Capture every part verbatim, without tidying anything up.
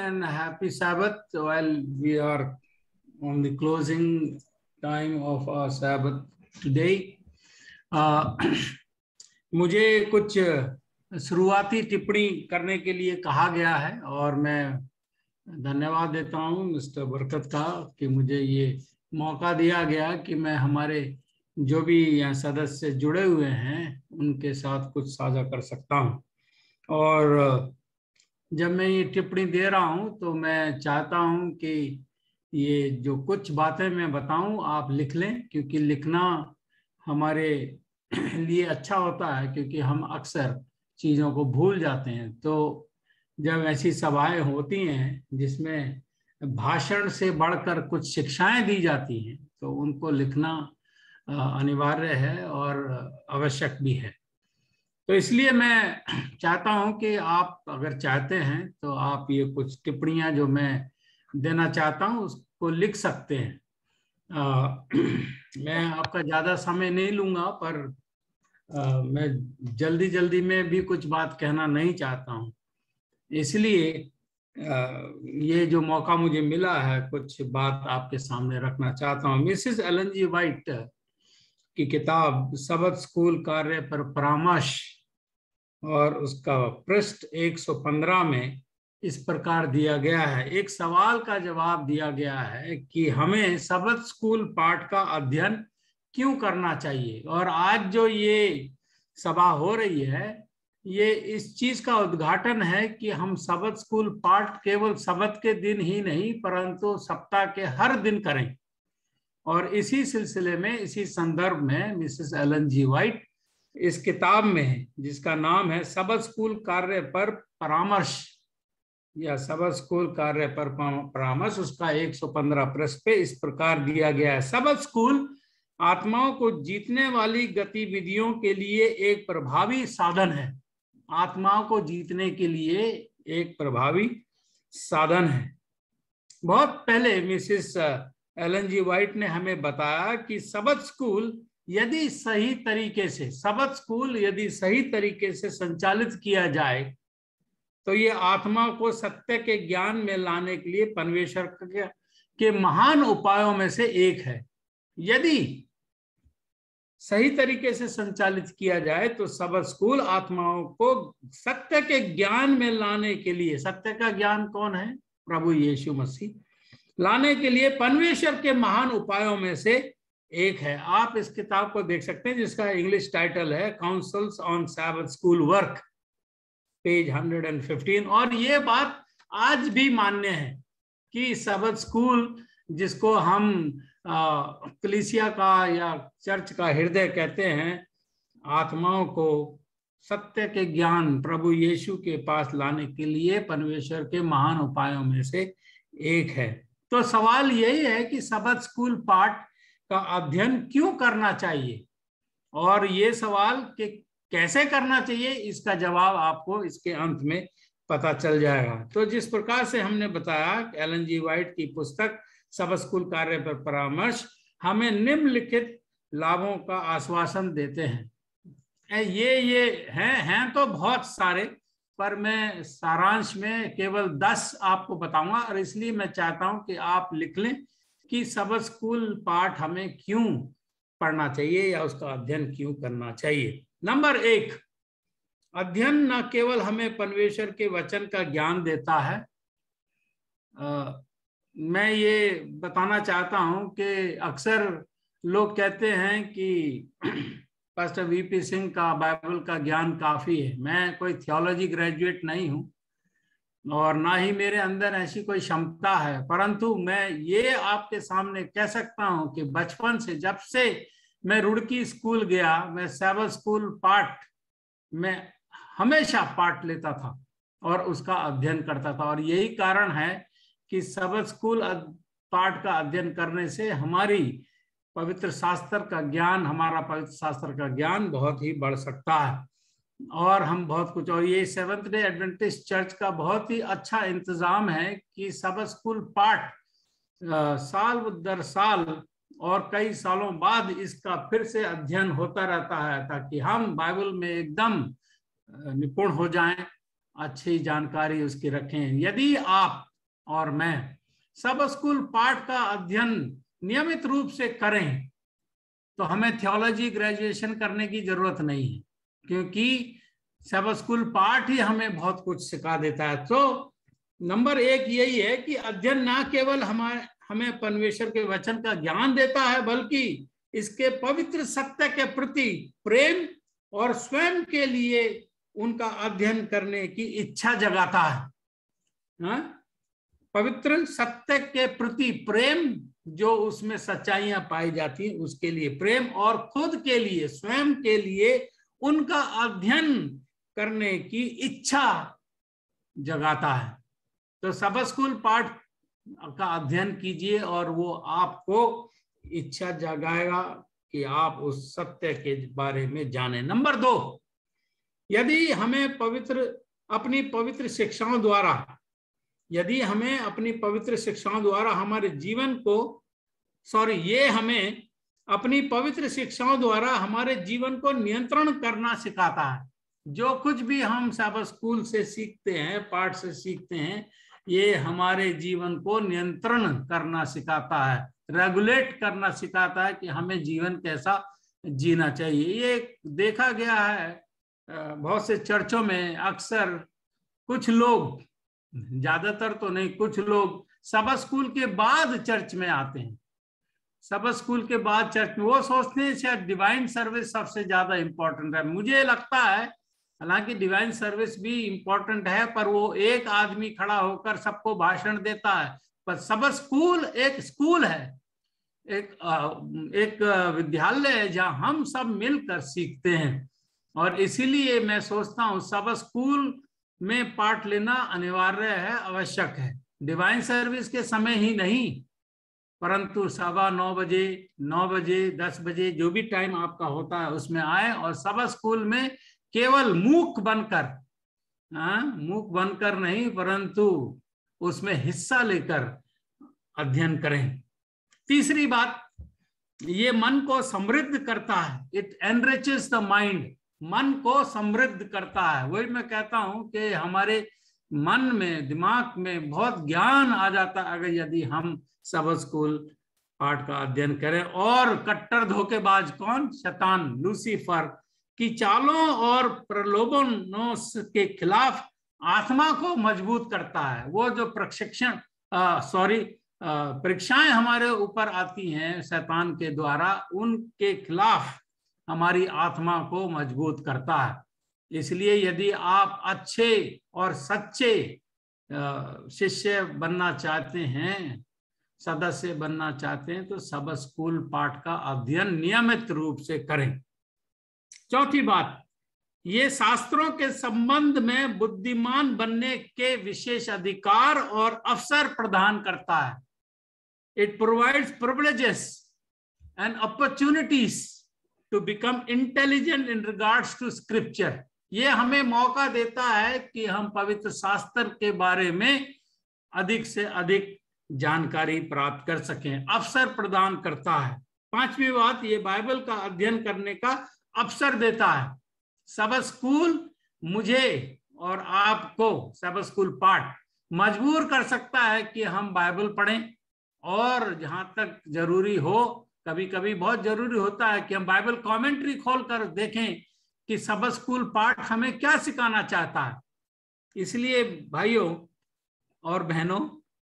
and happy Sabbath while we are on the closing time of our Sabbath today. Uh, मुझे कुछ शुरुआती टिप्पणी करने के लिए कहा गया है और मैं धन्यवाद देता हूं मिस्टर बरकत का कि मुझे ये मौका दिया गया कि मैं हमारे जो भी यहाँ सदस्य जुड़े हुए हैं उनके साथ कुछ साझा कर सकता हूं। और जब मैं ये टिप्पणी दे रहा हूं तो मैं चाहता हूं कि ये जो कुछ बातें मैं बताऊं आप लिख लें, क्योंकि लिखना हमारे लिए अच्छा होता है, क्योंकि हम अक्सर चीज़ों को भूल जाते हैं। तो जब ऐसी सभाएं होती हैं जिसमें भाषण से बढ़कर कुछ शिक्षाएं दी जाती हैं तो उनको लिखना अनिवार्य है और आवश्यक भी है। तो इसलिए मैं चाहता हूं कि आप अगर चाहते हैं तो आप ये कुछ टिप्पणियां जो मैं देना चाहता हूं उसको लिख सकते हैं। आ, मैं आपका ज़्यादा समय नहीं लूंगा, पर आ, मैं जल्दी जल्दी में भी कुछ बात कहना नहीं चाहता हूं, इसलिए ये जो मौका मुझे मिला है कुछ बात आपके सामने रखना चाहता हूं। मिसेस एलन जी वाइट की किताब सबत स्कूल कार्य पर परामर्श और उसका पृष्ठ एक सौ पंद्रह में इस प्रकार दिया गया है। एक सवाल का जवाब दिया गया है कि हमें सबत स्कूल पाठ का अध्ययन क्यों करना चाहिए। और आज जो ये सभा हो रही है ये इस चीज का उद्घाटन है कि हम सबत स्कूल पाठ केवल सबत के दिन ही नहीं परंतु सप्ताह के हर दिन करें। और इसी सिलसिले में, इसी संदर्भ में मिसेस एलन जी वाइट इस किताब में जिसका नाम है सबत स्कूल कार्य पर परामर्श या सबत स्कूल कार्य पर परामर्श, उसका एक सौ पंद्रह पृष्ठ पे इस प्रकार दिया गया है। सबत स्कूल आत्माओं को जीतने वाली गतिविधियों के लिए एक प्रभावी साधन है। आत्माओं को जीतने के लिए एक प्रभावी साधन है। बहुत पहले मिसेस एलन जी वाइट ने हमें बताया कि सबत स्कूल यदि सही तरीके से सबत स्कूल यदि सही तरीके से संचालित किया जाए तो ये आत्मा को सत्य के ज्ञान में लाने के लिए परमेश्वर के महान उपायों में से एक है। यदि सही तरीके से संचालित किया जाए तो सबत स्कूल आत्माओं को सत्य के ज्ञान में लाने के लिए, सत्य का ज्ञान कौन है? प्रभु यीशु मसीह, लाने के लिए परमेश्वर के महान उपायों में से एक है। आप इस किताब को देख सकते हैं जिसका इंग्लिश टाइटल है counsels on sabbath school work, page एक सौ पंद्रह। और ये बात आज भी मान्य है कि सबत स्कूल जिसको हम कलीसिया का या चर्च का हृदय कहते हैं, आत्माओं को सत्य के ज्ञान प्रभु यीशु के पास लाने के लिए परमेश्वर के महान उपायों में से एक है। तो सवाल यही है कि सबत स्कूल पाठ का अध्ययन क्यों करना चाहिए, और ये सवाल कि कैसे करना चाहिए इसका जवाब आपको इसके अंत में पता चल जाएगा। तो जिस प्रकार से हमने बताया एलन जी वाइट की पुस्तक सबत स्कूल कार्य पर परामर्श हमें निम्नलिखित लाभों का आश्वासन देते हैं। ये ये हैं हैं तो बहुत सारे, पर मैं सारांश में केवल दस आपको बताऊंगा, और इसलिए मैं चाहता हूं कि आप लिख लें कि सबत स्कूल पाठ हमें क्यों पढ़ना चाहिए या उसका अध्ययन क्यों करना चाहिए। नंबर एक, अध्ययन न केवल हमें परमेश्वर के वचन का ज्ञान देता है। आ, मैं ये बताना चाहता हूं कि अक्सर लोग कहते हैं कि पास्टर वीपी सिंह का बाइबल का ज्ञान काफी है। मैं कोई थियोलॉजी ग्रेजुएट नहीं हूं और ना ही मेरे अंदर ऐसी कोई क्षमता है, परंतु मैं ये आपके सामने कह सकता हूं कि बचपन से, जब से मैं रुड़की स्कूल गया, मैं सबत स्कूल पाठ में हमेशा पाठ लेता था और उसका अध्ययन करता था। और यही कारण है कि सबत स्कूल पाठ का अध्ययन करने से हमारी पवित्र शास्त्र का ज्ञान, हमारा पवित्र शास्त्र का ज्ञान बहुत ही बढ़ सकता है और हम बहुत कुछ। और ये सेवंथ डे एडवेंटिस्ट चर्च का बहुत ही अच्छा इंतजाम है कि सबत स्कूल पाठ साल दर साल और कई सालों बाद इसका फिर से अध्ययन होता रहता है, ताकि हम बाइबल में एकदम निपुण हो जाएं, अच्छी जानकारी उसकी रखें। यदि आप और मैं सब स्कूल पाठ का अध्ययन नियमित रूप से करें तो हमें थियोलॉजी ग्रेजुएशन करने की जरूरत नहीं है, क्योंकि सब स्कूल पाठ ही हमें बहुत कुछ सिखा देता है। तो नंबर एक यही है कि अध्ययन ना केवल हमारे हमें परमेश्वर के वचन का ज्ञान देता है, बल्कि इसके पवित्र सत्य के प्रति प्रेम और स्वयं के लिए उनका अध्ययन करने की इच्छा जगाता है। हा? पवित्र सत्य के प्रति प्रेम, जो उसमें सच्चाइयां पाई जाती हैं उसके लिए प्रेम, और खुद के लिए स्वयं के लिए उनका अध्ययन करने की इच्छा जगाता है। तो सब स्कूल पाठ का अध्ययन कीजिए और वो आपको इच्छा जगाएगा कि आप उस सत्य के बारे में जानें। नंबर दो, यदि हमें पवित्र अपनी पवित्र शिक्षाओं द्वारा यदि हमें अपनी पवित्र शिक्षाओं द्वारा हमारे जीवन को सॉरी ये हमें अपनी पवित्र शिक्षाओं द्वारा हमारे जीवन को नियंत्रण करना सिखाता है। जो कुछ भी हम सब स्कूल से सीखते हैं, पाठ से सीखते हैं, ये हमारे जीवन को नियंत्रण करना सिखाता है, रेगुलेट करना सिखाता है कि हमें जीवन कैसा जीना चाहिए। ये देखा गया है बहुत से चर्चों में, अक्सर कुछ लोग, ज्यादातर तो नहीं, कुछ लोग सब स्कूल के बाद चर्च में आते हैं। सब स्कूल के बाद चर्च में वो सोचते हैं शायद डिवाइन सर्विस सबसे ज्यादा इंपॉर्टेंट है। मुझे लगता है हालांकि डिवाइन सर्विस भी इंपॉर्टेंट है, पर वो एक आदमी खड़ा होकर सबको भाषण देता है। पर सब स्कूल एक स्कूल है, एक एक विद्यालय है जहां हम सब मिलकर सीखते हैं। और इसीलिए मैं सोचता हूँ सब स्कूल में पाठ लेना अनिवार्य है, आवश्यक है। डिवाइन सर्विस के समय ही नहीं, परंतु सवा नौ बजे, नौ बजे, दस बजे, जो भी टाइम आपका होता है उसमें आए और सब स्कूल में केवल मूक बनकर, हाँ मूक बनकर नहीं, परंतु उसमें हिस्सा लेकर अध्ययन करें। तीसरी बात, ये मन को समृद्ध करता है, इट एनरिचेस द माइंड, मन को समृद्ध करता है। वही मैं कहता हूं कि हमारे मन में, दिमाग में बहुत ज्ञान आ जाता है अगर यदि हम सब स्कूल पाठ का अध्ययन करें। और कट्टर धोखेबाज कौन? शैतान, लूसीफर की चालों और प्रलोभनों के खिलाफ आत्मा को मजबूत करता है। वो जो प्रशिक्षण सॉरी परीक्षाएं हमारे ऊपर आती हैं शैतान के द्वारा, उनके खिलाफ हमारी आत्मा को मजबूत करता है। इसलिए यदि आप अच्छे और सच्चे शिष्य बनना चाहते हैं, सदस्य बनना चाहते हैं, तो सब स्कूल पाठ का अध्ययन नियमित रूप से करें। चौथी बात, ये शास्त्रों के संबंध में बुद्धिमान बनने के विशेष अधिकार और अवसर प्रदान करता है। It provides privileges and opportunities to become intelligent in regards to scripture. ये हमें मौका देता है कि हम पवित्र शास्त्र के बारे में अधिक से अधिक जानकारी प्राप्त कर सकें, अवसर प्रदान करता है। पांचवी बात, ये बाइबल का अध्ययन करने का अवसर देता है। सब स्कूल मुझे और आपको, सब स्कूल पाठ मजबूर कर सकता है कि हम बाइबल पढ़ें, और जहां तक जरूरी हो, कभी कभी बहुत जरूरी होता है कि हम बाइबल कमेंट्री खोलकर देखें कि सब स्कूल पाठ हमें क्या सिखाना चाहता है। इसलिए भाइयों और बहनों,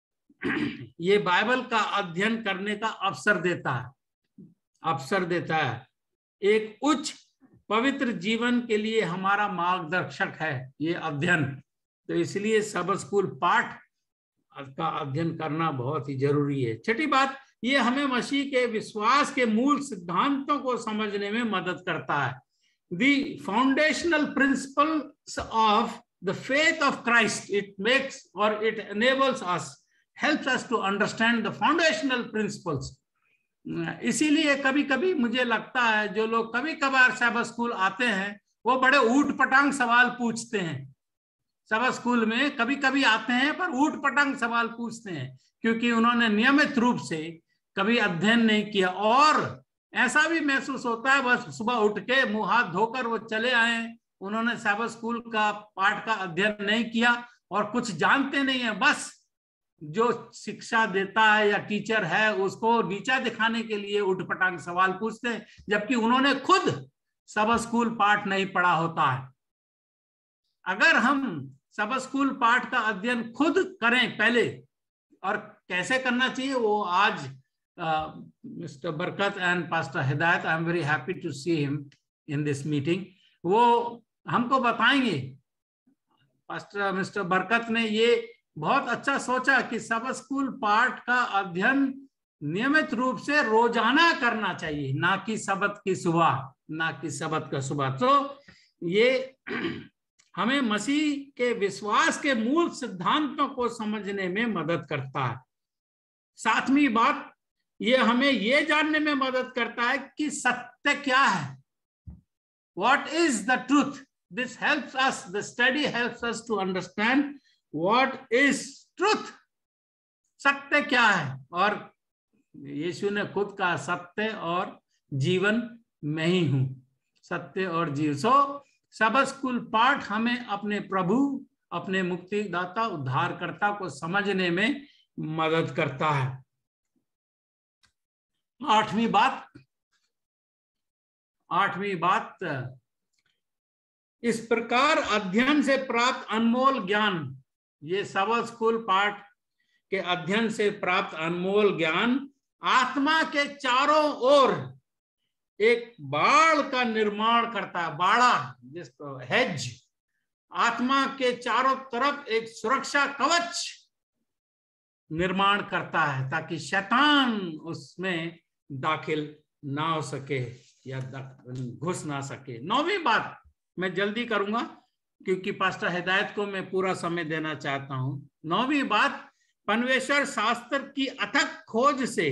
ये बाइबल का अध्ययन करने का अवसर देता है अवसर देता है एक उच्च पवित्र जीवन के लिए हमारा मार्गदर्शक है ये अध्ययन। तो इसलिए सब स्कूल पाठ का अध्ययन करना बहुत ही जरूरी है। छठी बात, ये हमें मसीह के विश्वास के मूल सिद्धांतों को समझने में मदद करता है। The foundational principles of the faith of Christ, it makes or it enables us, helps us to understand the foundational principles. इसीलिए कभी कभी मुझे लगता है जो लोग कभी कभार सब स्कूल आते हैं वो बड़े ऊट पटांग सवाल पूछते हैं। सब स्कूल में कभी कभी आते हैं पर ऊट पटांग सवाल पूछते हैं, क्योंकि उन्होंने नियमित रूप से कभी अध्ययन नहीं किया। और ऐसा भी महसूस होता है बस सुबह उठ के मुंह हाथ धोकर वो चले आए, उन्होंने सब स्कूल का पाठ का अध्ययन नहीं किया और कुछ जानते नहीं है, बस जो शिक्षा देता है या टीचर है उसको नीचा दिखाने के लिए उठपटांग सवाल पूछते हैं, जबकि उन्होंने खुद सब स्कूल पाठ नहीं पढ़ा होता है। अगर हम सब स्कूल पाठ का अध्ययन खुद करें पहले, और कैसे करना चाहिए वो आज मिस्टर बरकत and pastor Hidayat, I am very happy to see him in this meeting, वो हमको बताएंगे। पास्टर मिस्टर बरकत ने ये बहुत अच्छा सोचा कि सब स्कूल पाठ का अध्ययन नियमित रूप से रोजाना करना चाहिए, ना कि सबत की सुबह, ना कि सबत का सुबह। तो ये हमें मसीह के विश्वास के मूल सिद्धांतों को समझने में मदद करता है। सातवीं बात, ये हमें ये जानने में मदद करता है कि सत्य क्या है। What is the truth? This helps us, the study helps us to understand what is truth. सत्य क्या है? और यीशु ने खुद कहा सत्य और जीवन मैं ही हूं, सत्य और जीवन। सो सब स्कूल पाठ हमें अपने प्रभु, अपने मुक्तिदाता, उद्धारकर्ता को समझने में मदद करता है। आठवीं बात, आठवीं बात, इस प्रकार अध्ययन से प्राप्त अनमोल ज्ञान, ये सब स्कूल पाठ के अध्ययन से प्राप्त अनमोल ज्ञान आत्मा के चारों ओर एक बाड़ का निर्माण करता है। बाड़ा जिसको हेज, आत्मा के चारों तरफ एक सुरक्षा कवच निर्माण करता है ताकि शैतान उसमें दाखिल ना हो सके या घुस ना सके। नौवीं बात, मैं जल्दी करूंगा क्योंकि पास्टर हिदायत को मैं पूरा समय देना चाहता हूं। नौवीं बात, परमेश्वर शास्त्र की अथक खोज से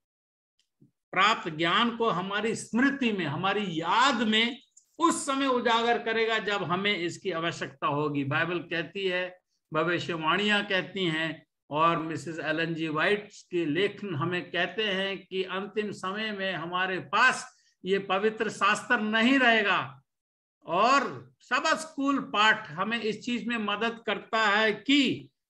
प्राप्त ज्ञान को हमारी स्मृति में, हमारी याद में उस समय उजागर करेगा जब हमें इसकी आवश्यकता होगी। बाइबल कहती है, भविष्यवाणियां कहती हैं, और मिसेस एलन जी वाइट के लेखन हमें कहते हैं कि अंतिम समय में हमारे पास ये पवित्र शास्त्र नहीं रहेगा। और सब स्कूल पाठ हमें इस चीज में मदद करता है कि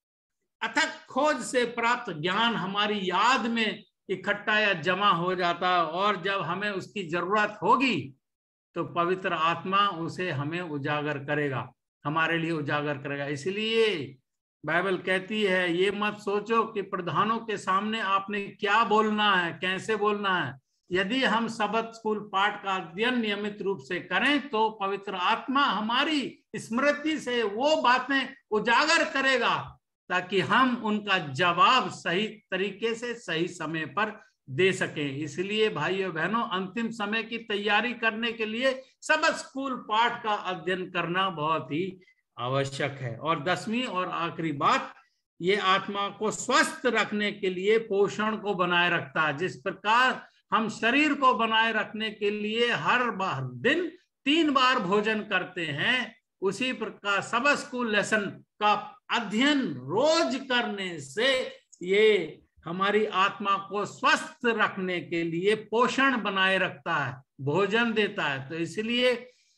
अथक खोज से प्राप्त ज्ञान हमारी याद में इकट्ठा या जमा हो जाता है, और जब हमें उसकी जरूरत होगी तो पवित्र आत्मा उसे हमें उजागर करेगा, हमारे लिए उजागर करेगा। इसलिए बाइबल कहती है, ये मत सोचो कि प्रधानों के सामने आपने क्या बोलना है, कैसे बोलना है। यदि हम सबत स्कूल पाठ का अध्ययन नियमित रूप से करें तो पवित्र आत्मा हमारी स्मृति से वो बातें उजागर करेगा ताकि हम उनका जवाब सही तरीके से सही समय पर दे सकें। इसलिए भाइयों बहनों, अंतिम समय की तैयारी करने के लिए सबत स्कूल पाठ का अध्ययन करना बहुत ही आवश्यक है। और दसवीं और आखिरी बात, ये आत्मा को स्वस्थ रखने के लिए पोषण को बनाए रखता है। जिस प्रकार हम शरीर को बनाए रखने के लिए हर बार दिन तीन बार भोजन करते हैं, उसी प्रकार सब स्कूल लेसन का अध्ययन रोज करने से ये हमारी आत्मा को स्वस्थ रखने के लिए पोषण बनाए रखता है, भोजन देता है। तो इसलिए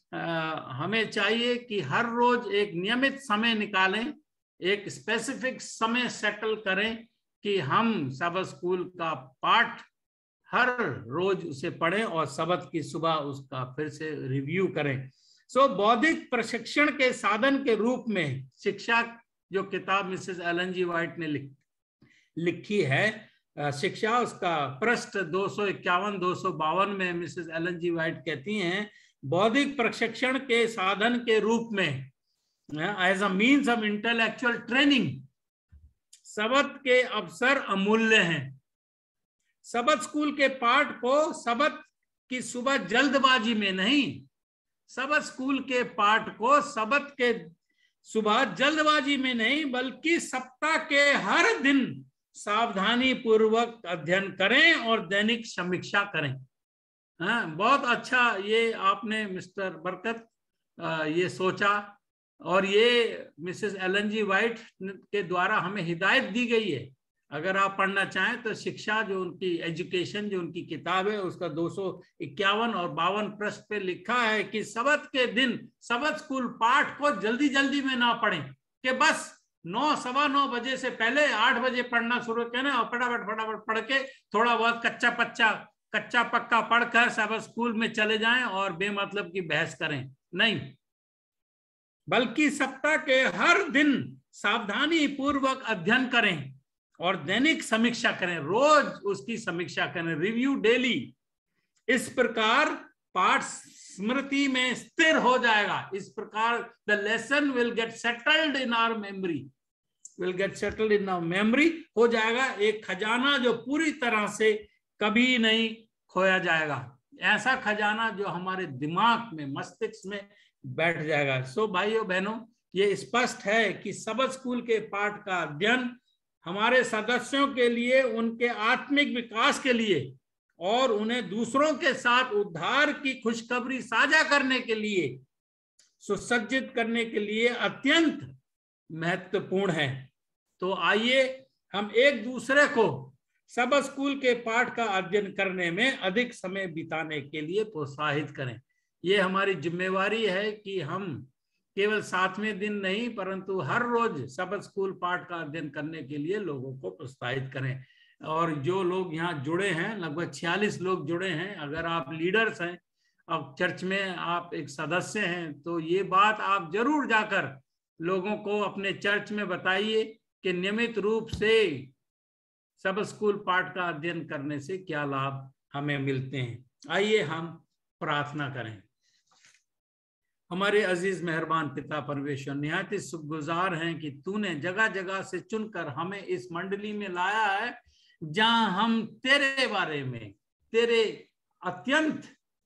हमें चाहिए कि हर रोज एक नियमित समय निकालें, एक स्पेसिफिक समय सेटल करें कि हम सब स्कूल का पाठ हर रोज उसे पढ़ें और सबत की सुबह उसका फिर से रिव्यू करें। सो so, बौद्धिक प्रशिक्षण के साधन के रूप में शिक्षा, जो किताब मिसेस एलन जी वाइट ने लिख, लिखी है शिक्षा, उसका पृष्ठ दो सौ इक्यावन दो सौ बावन में मिसेस एलन जी वाइट कहती हैं, बौद्धिक प्रशिक्षण के साधन के रूप में as a means of intellectual training sabbath के अवसर अमूल्य हैं। सबत स्कूल के पाठ को सबत की सुबह जल्दबाजी में नहीं, सबत स्कूल के पाठ को सबत के सुबह जल्दबाजी में नहीं बल्कि सप्ताह के हर दिन सावधानी पूर्वक अध्ययन करें और दैनिक समीक्षा करें। हाँ, बहुत अच्छा ये आपने मिस्टर बरकत ये सोचा, और ये मिसेस एलन जी वाइट के द्वारा हमें हिदायत दी गई है। अगर आप पढ़ना चाहें तो शिक्षा, जो उनकी एजुकेशन, जो उनकी किताब है, उसका दो सौ इक्यावन और बावन पृष्ठ पे लिखा है कि सबत के दिन सबत स्कूल पाठ को जल्दी जल्दी में ना पढ़ें कि बस नौ सवा नौ बजे से पहले आठ बजे पढ़ना शुरू करें और फटाफट फटाफट पढ़ के थोड़ा बहुत कच्चा पच्चा कच्चा पक्का पढ़कर सब स्कूल में चले जाएं और बेमतलब की बहस करें। नहीं, बल्कि सप्ताह के हर दिन सावधानी पूर्वक अध्ययन करें और दैनिक समीक्षा करें, रोज उसकी समीक्षा करें, रिव्यू डेली। इस प्रकार पाठ स्मृति में स्थिर हो जाएगा। इस प्रकार the lesson will get settled in our memory, will get settled in our memory हो जाएगा, एक खजाना जो पूरी तरह से कभी नहीं खोया जाएगा, ऐसा खजाना जो हमारे दिमाग में मस्तिष्क में बैठ जाएगा। सो भाइयों बहनों, ये स्पष्ट है कि सबद स्कूल के पाठ का अध्ययन हमारे सदस्यों के लिए, उनके आत्मिक विकास के लिए और उन्हें दूसरों के साथ उद्धार की खुशखबरी साझा करने के लिए, सुसज्जित करने के लिए अत्यंत महत्वपूर्ण है। तो आइए हम एक दूसरे को सबद स्कूल के पाठ का अध्ययन करने में अधिक समय बिताने के लिए प्रोत्साहित करें। ये हमारी जिम्मेवारी है कि हम केवल सातवें दिन नहीं परंतु हर रोज सबद स्कूल पाठ का अध्ययन करने के लिए लोगों को प्रोत्साहित करें। और जो लोग यहाँ जुड़े हैं, लगभग छियालीस लोग जुड़े हैं, अगर आप लीडर्स हैं और चर्च में आप एक सदस्य हैं तो ये बात आप जरूर जाकर लोगों को अपने चर्च में बताइए कि नियमित रूप से सबद स्कूल पाठ का अध्ययन करने से क्या लाभ हमें मिलते हैं। आइए हम प्रार्थना करें। हमारे अजीज मेहरबान पिता परमेश्वर, निहायत शुक्रगुजार हैं कि तूने जगह जगह से चुनकर हमें इस मंडली में लाया है जहां हम तेरे बारे में, तेरे अत्यंत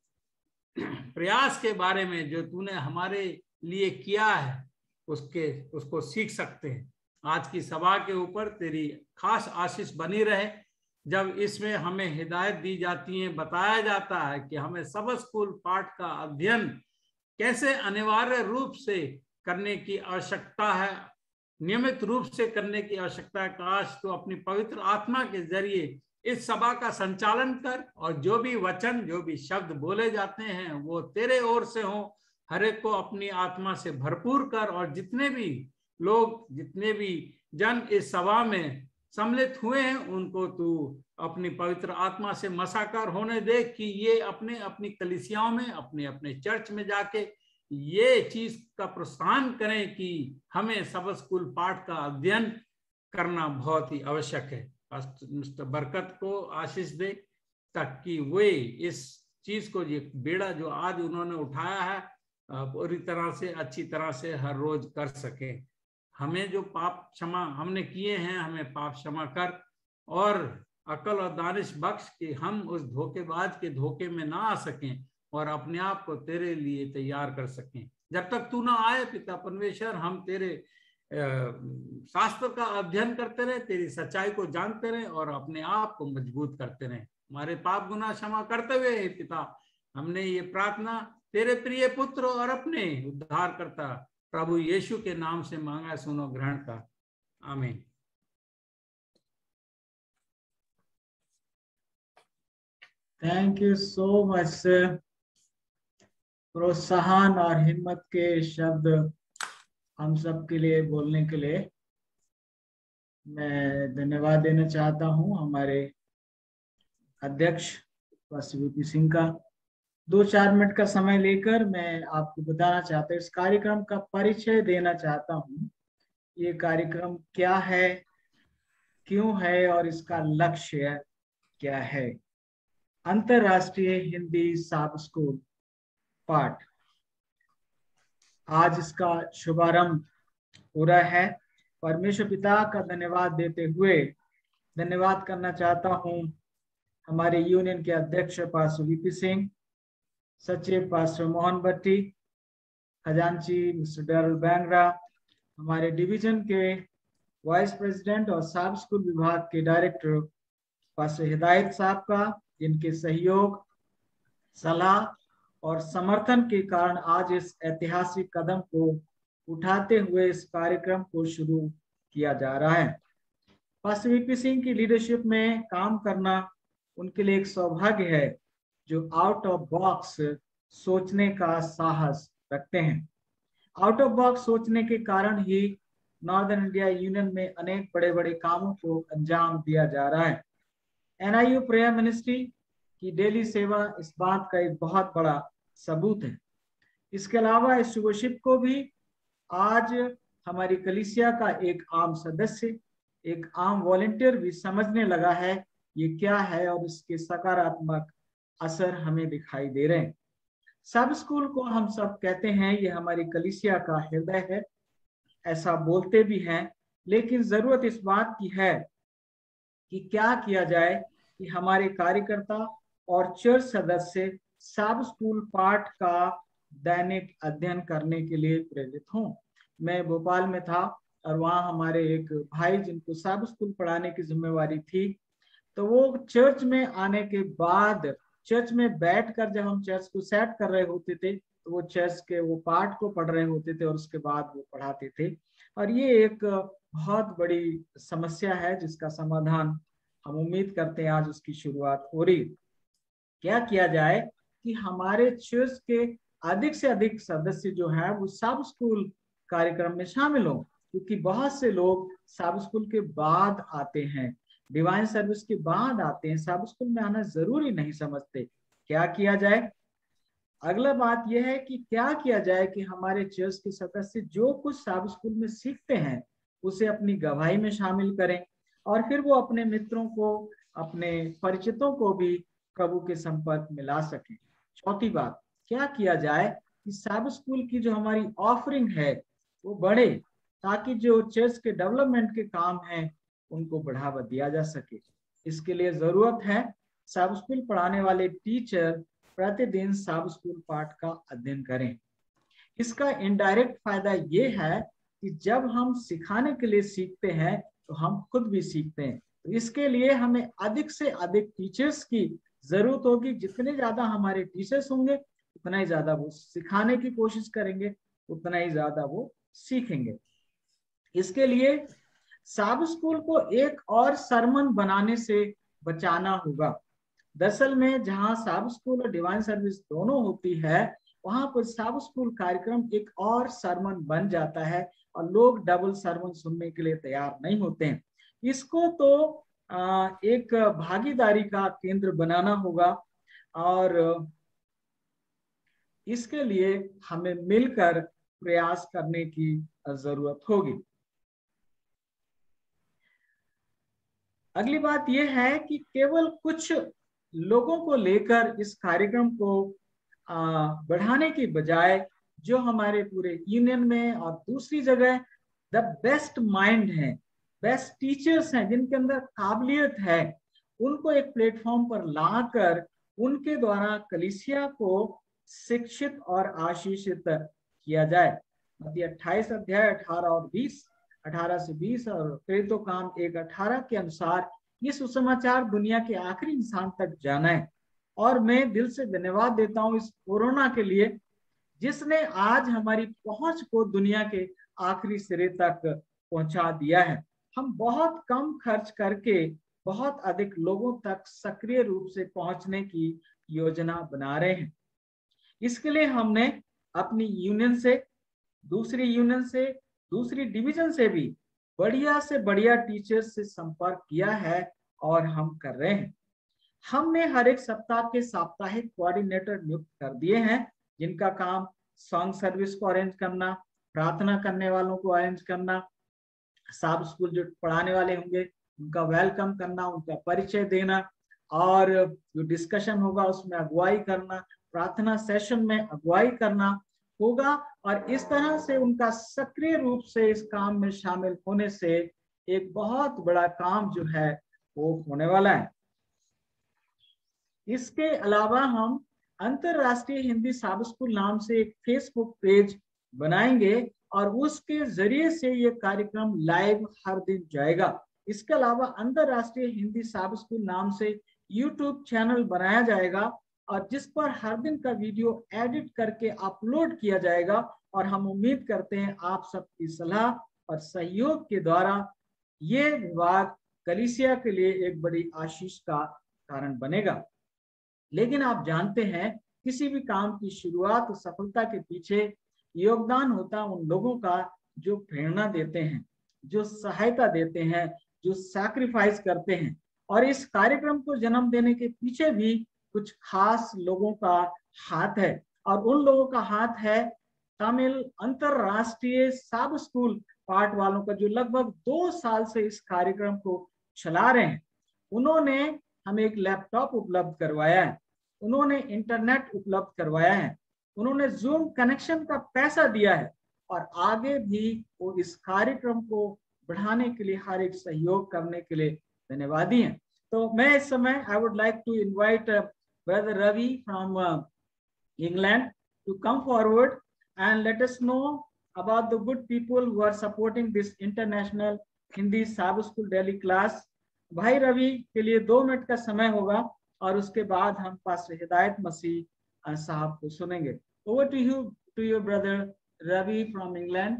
प्रयास के बारे में जो तूने हमारे लिए किया है उसके उसको सीख सकते हैं। आज की सभा के ऊपर तेरी खास आशीष बनी रहे। जब इसमें हमें हिदायत दी जाती है, बताया जाता है कि हमें सबद स्कूल पाठ का अध्ययन कैसे अनिवार्य रूप से करने की आवश्यकता है, नियमित रूप से करने की आवश्यकता है, काश तो अपनी पवित्र आत्मा के जरिए इस सभा का संचालन कर और जो भी वचन, जो भी शब्द बोले जाते हैं वो तेरे ओर से हो। हर एक को अपनी आत्मा से भरपूर कर और जितने भी लोग, जितने भी जन इस सभा में सम्मिलित हुए हैं उनको तू अपनी पवित्र आत्मा से मसाकर होने दे कि ये अपने अपनी कलीसियाओं में, अपने अपने चर्च में जाके ये चीज का प्रोत्साहन करें कि हमें सबद स्कूल पाठ का अध्ययन करना बहुत ही आवश्यक है। मिस्टर बरकत को आशीष दे ताकि वे इस चीज को, ये बेड़ा जो आज उन्होंने उठाया है, पूरी तरह से, अच्छी तरह से हर रोज कर सके। हमें जो पाप क्षमा हमने किए हैं, हमें पाप क्षमा कर और अकल और दानिश बख्श कि हम उस धोखेबाज के धोखे में ना आ सकें और अपने आप को तेरे लिए तैयार कर सकें। जब तक तू ना आए पिता परमेश्वर, हम तेरे शास्त्र का अध्ययन करते रहे, तेरी सच्चाई को जानते रहे और अपने आप को मजबूत करते रहे। हमारे पाप गुनाह क्षमा करते हुए पिता, हमने ये प्रार्थना तेरे प्रिय पुत्र और अपने उद्धार करता प्रभु यीशु के नाम से मांगा, सुनो, ग्रहण कर। आमीन। थैंक यू सो मच प्रोत्साहन और हिम्मत के शब्द हम सब के लिए बोलने के लिए मैं धन्यवाद देना चाहता हूं हमारे अध्यक्ष पास्टर वीपी सिंह का। दो चार मिनट का समय लेकर मैं आपको बताना चाहता हूँ, इस कार्यक्रम का परिचय देना चाहता हूँ। ये कार्यक्रम क्या है, क्यों है और इसका लक्ष्य क्या है। अंतरराष्ट्रीय हिंदी सबद स्कूल पाठ, आज इसका शुभारंभ हो रहा है। परमेश्वर पिता का धन्यवाद देते हुए धन्यवाद करना चाहता हूं हमारे यूनियन के अध्यक्ष पास्टर वीपी सिंह, सचिव पास्टर मोहन भट्टी, खजांची मिस्टर डरल बैंगरा, हमारे डिवीजन के वाइस प्रेसिडेंट और सबद स्कूल विभाग के डायरेक्टर पास्टर हिदायत साहब का, जिनके सहयोग, सलाह और समर्थन के कारण आज इस ऐतिहासिक कदम को उठाते हुए इस कार्यक्रम को शुरू किया जा रहा है। पास्टर वीपी सिंह की लीडरशिप में काम करना उनके लिए एक सौभाग्य है, जो आउट ऑफ बॉक्स सोचने का साहस रखते हैं। आउट ऑफ बॉक्स सोचने के कारण ही नॉर्दर्न इंडिया यूनियन में अनेक बड़े बड़े कामों को अंजाम दिया जा रहा है। N I U prayer ministry की डेली सेवा इस बात का एक बहुत बड़ा सबूत है। इसके अलावा इस शुभशिप को भी आज हमारी कलीसिया का एक आम सदस्य, एक आम वॉलंटियर भी समझने लगा है ये क्या है, और इसके सकारात्मक असर हमें दिखाई दे रहे हैं। सब स्कूल को हम सब कहते हैं ये हमारी कलीसिया का हृदय है, ऐसा बोलते भी हैं, लेकिन जरूरत इस बात की है कि क्या किया जाए कि हमारे कार्यकर्ता और चर्च सदस्य सब स्कूल पाठ का दैनिक अध्ययन करने के लिए प्रेरित हों। मैं भोपाल में था और वहाँ हमारे एक भाई जिनको सब स्कूल पढ़ाने की जिम्मेवारी थी, तो वो चर्च में आने के बाद चर्च में बैठकर जब हम चर्च को सेट कर रहे होते थे तो वो चर्च के वो पाठ को पढ़ रहे होते थे और उसके बाद वो पढ़ाते थे। और ये एक बहुत बड़ी समस्या है जिसका समाधान हम उम्मीद करते हैं आज उसकी शुरुआत हो रही। क्या किया जाए कि हमारे चर्च के अधिक से अधिक सदस्य जो है वो सब स्कूल कार्यक्रम में शामिल हों, क्योंकि बहुत से लोग सब स्कूल के बाद आते हैं, डिवाइन सर्विस के बाद आते हैं, सब स्कूल में आना जरूरी नहीं समझते। क्या किया जाए? अगला बात यह है कि क्या किया जाए कि हमारे चर्च के सदस्य जो कुछ सब स्कूल में सीखते हैं उसे अपनी गवाही में शामिल करें और फिर वो अपने मित्रों को, अपने परिचितों को भी प्रभु के संपर्क में ला सकें। चौथी बात, क्या किया जाए कि सब स्कूल की जो हमारी ऑफरिंग है वो बढ़े, ताकि जो चर्च के डेवलपमेंट के काम हैं उनको बढ़ावा दिया जा सके। इसके लिए जरूरत है सब स्कूल पढ़ाने वाले टीचर प्रतिदिन सब स्कूल पाठ का अध्ययन करें। इसका इनडायरेक्ट फायदा ये है कि जब हम सिखाने के लिए सीखते हैं तो हम खुद भी सीखते हैं। तो इसके लिए हमें अधिक से अधिक टीचर्स की जरूरत होगी। जितने ज्यादा हमारे टीचर्स होंगे उतना ही ज्यादा वो सिखाने की कोशिश करेंगे, उतना ही ज्यादा वो सीखेंगे। इसके लिए सब स्कूल को एक और सरमन बनाने से बचाना होगा। दरअसल में जहां सब स्कूल और डिवाइन सर्विस दोनों होती है वहां पर सब स्कूल कार्यक्रम एक और सरमन बन जाता है और लोग डबल सरमन सुनने के लिए तैयार नहीं होते हैं। इसको तो एक भागीदारी का केंद्र बनाना होगा और इसके लिए हमें मिलकर प्रयास करने की जरूरत होगी। अगली बात यह है कि केवल कुछ लोगों को लेकर इस कार्यक्रम को बढ़ाने की बजाय जो हमारे पूरे यूनियन में और दूसरी जगह द बेस्ट माइंड है, बेस्ट टीचर्स हैं जिनके अंदर काबिलियत है, उनको एक प्लेटफॉर्म पर लाकर उनके द्वारा कलीसिया को शिक्षित और आशीषित किया जाए। मत्ती अट्ठाईस अध्याय अठारह और बीस, अठारह से बीस और प्रेरितों काम एक अठारह के अनुसार ये सुसमाचार दुनिया के आखिरी इंसान तक जाना है। और मैं दिल से धन्यवाद देता हूं इस कोरोना के लिए जिसने आज हमारी पहुंच को दुनिया के आखिरी सिरे तक पहुंचा दिया है। हम बहुत कम खर्च करके बहुत अधिक लोगों तक सक्रिय रूप से पहुंचने की योजना बना रहे हैं। इसके लिए हमने अपनी यूनियन से, दूसरी यूनियन से, दूसरी डिवीजन से भी बढ़िया से बढ़िया टीचर्स से संपर्क किया है और हम कर रहे हैं। हमने हर एक सप्ताह के साप्ताहिक कोऑर्डिनेटर नियुक्त कर दिए हैं जिनका काम सॉन्ग सर्विस को अरेंज करना, प्रार्थना करने वालों को अरेंज करना, सब स्कूल जो पढ़ाने वाले होंगे उनका वेलकम करना, उनका परिचय देना और जो डिस्कशन होगा उसमें अगुवाई करना, प्रार्थना सेशन में अगुवाई करना होगा। और इस तरह से उनका सक्रिय रूप से इस काम में शामिल होने से एक बहुत बड़ा काम जो है वो होने वाला है। इसके अलावा हम अंतरराष्ट्रीय हिंदी सब स्कूल नाम से एक फेसबुक पेज बनाएंगे और उसके जरिए से ये कार्यक्रम लाइव हर दिन जाएगा। इसके अलावा अंतरराष्ट्रीय हिंदी सब स्कूल नाम से यूट्यूब चैनल बनाया जाएगा और जिस पर हर दिन का वीडियो एडिट करके अपलोड किया जाएगा। और हम उम्मीद करते हैं आप सबकी सलाह और सहयोग के द्वारा ये विभाग कलीसिया के लिए एक बड़ी आशीष का कारण बनेगा। लेकिन आप जानते हैं किसी भी काम की शुरुआत सफलता के पीछे योगदान होता उन लोगों का जो प्रेरणा देते हैं, जो सहायता देते हैं, जो सैक्रिफाइस करते हैं। और इस कार्यक्रम को जन्म देने के पीछे भी कुछ खास लोगों का हाथ है, और उन लोगों का हाथ है तमिल अंतरराष्ट्रीय सब स्कूल पार्ट वालों का, जो लगभग दो साल से इस कार्यक्रम को चला रहे हैं। उन्होंने हमें एक लैपटॉप उपलब्ध करवाया है, उन्होंने इंटरनेट उपलब्ध करवाया है, उन्होंने जूम कनेक्शन का पैसा दिया है, और आगे भी वो इस कार्यक्रम को बढ़ाने के लिए हर एक सहयोग करने के लिए धन्यवादी हैं। तो मैं इस समय I would like to invite brother Ravi from England to come forward and let us know about the good people who are supporting this international Hindi Sabbath School Delhi class. भाई रवि के लिए दो मिनट का समय होगा, और उसके बाद हम पास्टर हिदायत मसीह साहब को सुनेंगे। Over to you, to your brother Ravi from England.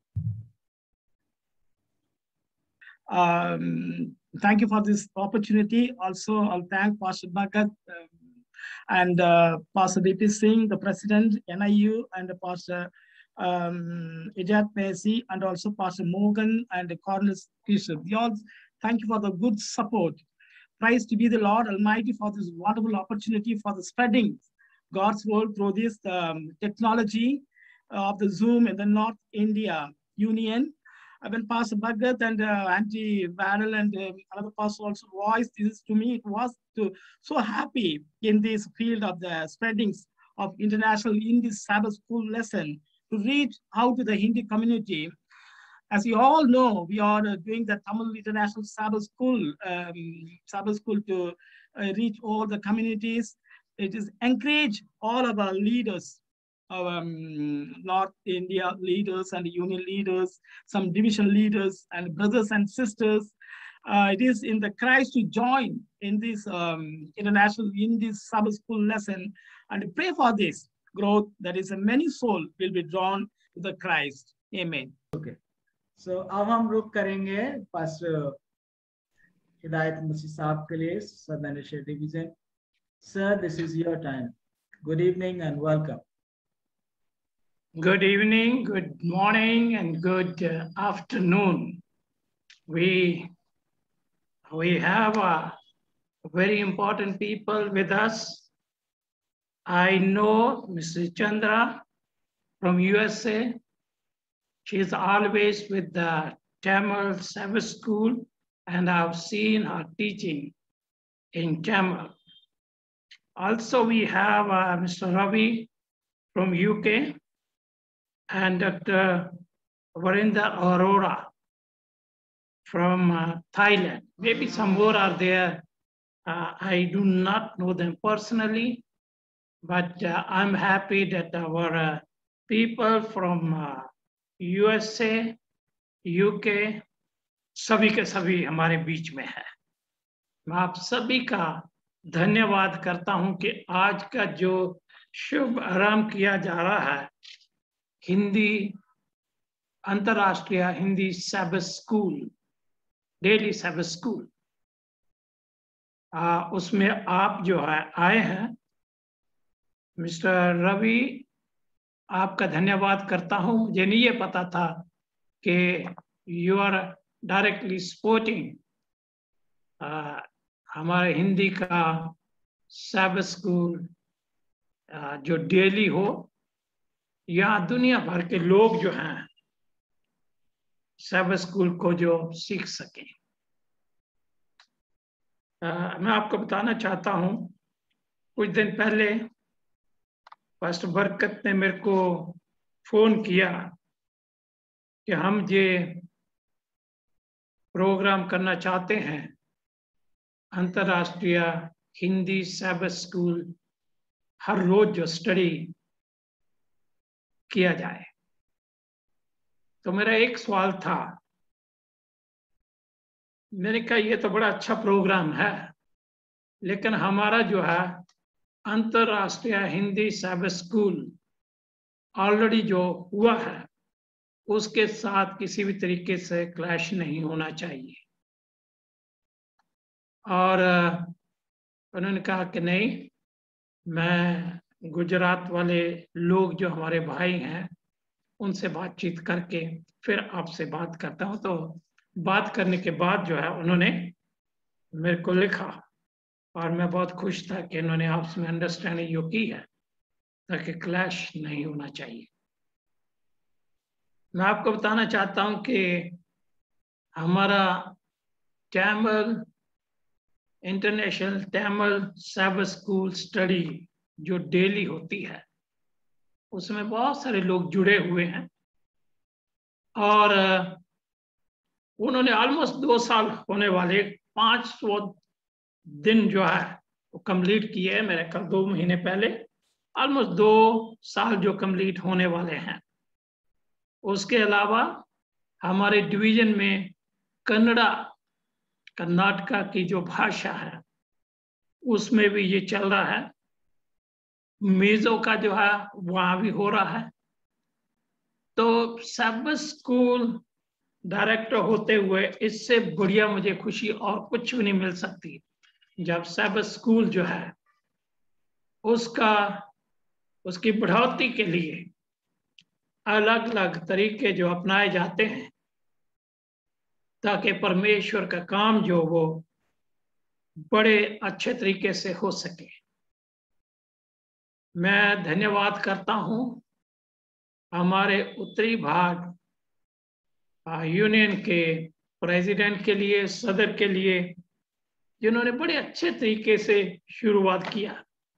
Um, thank you for this opportunity. Also, I'll thank Pastor Bhagat um, and uh, Pastor D P Singh, the president, N I U, and Pastor um, Ijat Pesi, and also Pastor Morgan and Cornelius Bishop. We all thank you for the good support. Praise to be the Lord Almighty for this wonderful opportunity for the spreading God's word through this um, technology of the Zoom in the North India Union. When Pastor Bhagat and uh, Auntie Varel and uh, another pastor also voiced this to me, it was to, so happy in this field of the spreadings of international Hindi Sabbath school lesson to reach out to the Hindi community. As you all know, we are uh, doing the Tamil International Sabbath School, um, Sabbath School to uh, reach all the communities. It is encourage all of our leaders, our um, North India leaders and union leaders, some division leaders and brothers and sisters. Uh, it is in the Christ to join in this um, international, in this Sabbath school lesson, and pray for this growth, that is a many soul will be drawn to the Christ. Amen. Okay. So अब हम रुक करेंगे pastor हिदायत मसीह साहब के लिए, Southern Asia Division. Sir, this is your time. Good evening and welcome. Good evening, good morning, and good uh, afternoon. We, we have uh, very important people with us. I know Missus Chandra from U S A. She is always with the Tamil Sabbath School, and I've seen her teaching in Tamil. Also, we have uh, Mister Ravi from U K, and Doctor Varinder Arora from uh, Thailand. Maybe some more are there. Uh, I do not know them personally, but uh, I'm happy that our uh, people from uh, U S A, U K, सभी के सभी हमारे बीच में है। मैं आप सभी का धन्यवाद करता हूं कि आज का जो शुभ आरंभ किया जा रहा है, हिंदी अंतरराष्ट्रीय Hindi sabbath school, daily sabbath school, आ, उसमें आप जो है आए हैं। मिस्टर रवि, आपका धन्यवाद करता हूं। मुझे नहीं ये पता था कि यू आर डायरेक्टली सपोर्टिंग हमारे हिंदी का सैबथ स्कूल जो डेली हो, यहाँ दुनिया भर के लोग जो हैं सैबथ स्कूल को जो सीख सकें। आ, मैं आपको बताना चाहता हूं, कुछ दिन पहले पास्टर बरकत ने मेरे को फोन किया कि हम ये प्रोग्राम करना चाहते हैं, अंतरराष्ट्रीय हिंदी सैबथ स्कूल हर रोज जो स्टडी किया जाए। तो मेरा एक सवाल था, मैंने कहा ये तो बड़ा अच्छा प्रोग्राम है, लेकिन हमारा जो है अंतरराष्ट्रीय हिंदी सैबथ स्कूल ऑलरेडी जो हुआ है उसके साथ किसी भी तरीके से क्लैश नहीं होना चाहिए। और उन्होंने कहा कि नहीं, मैं गुजरात वाले लोग जो हमारे भाई हैं उनसे बातचीत करके फिर आपसे बात करता हूं। तो बात करने के बाद जो है उन्होंने मेरे को लिखा और मैं बहुत खुश था कि इन्होंने आपस में अंडरस्टैंडिंग जो की है ताकि क्लैश नहीं होना चाहिए। मैं आपको बताना चाहता हूं कि हमारा Tamil international Tamil sabbath school study जो डेली होती है उसमें बहुत सारे लोग जुड़े हुए हैं और उन्होंने ऑलमोस्ट दो साल होने वाले पाँच सौ दिन जो है वो कंप्लीट किए हैं। मेरे कल दो महीने पहले ऑलमोस्ट दो साल जो कंप्लीट होने वाले हैं। उसके अलावा हमारे डिवीजन में कन्नड़ा कर्नाटका की जो भाषा है उसमें भी ये चल रहा है। मेजो का जो है वहां भी हो रहा है। तो साइबर स्कूल डायरेक्टर होते हुए इससे बढ़िया मुझे खुशी और कुछ भी नहीं मिल सकती जब साइबर स्कूल जो है उसका उसकी बढ़ोतरी के लिए अलग अलग तरीके जो अपनाए जाते हैं ताकि परमेश्वर का काम जो वो बड़े अच्छे तरीके से हो सके। मैं धन्यवाद करता हूं हमारे उत्तरी भाग यूनियन के प्रेसिडेंट के लिए, सदर के लिए, जिन्होंने बड़े अच्छे तरीके से शुरुआत किया।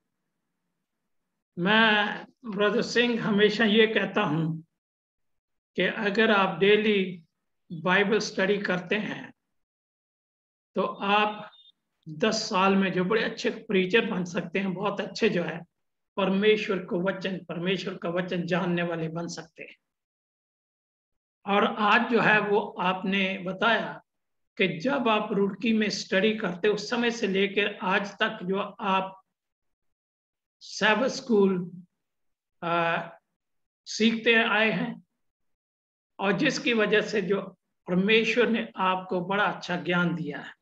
मैं ब्रदर सिंह हमेशा ये कहता हूं कि अगर आप डेली बाइबल स्टडी करते हैं तो आप दस साल में जो बड़े अच्छे प्रीचर बन सकते हैं, बहुत अच्छे जो है परमेश्वर को वचन परमेश्वर का वचन जानने वाले बन सकते हैं। और आज जो है वो आपने बताया कि जब आप रुड़की में स्टडी करते उस समय से लेकर आज तक जो आप साइबर स्कूल आ, सीखते आए हैं और जिसकी वजह से जो परमेश्वर ने आपको बड़ा अच्छा ज्ञान दिया है।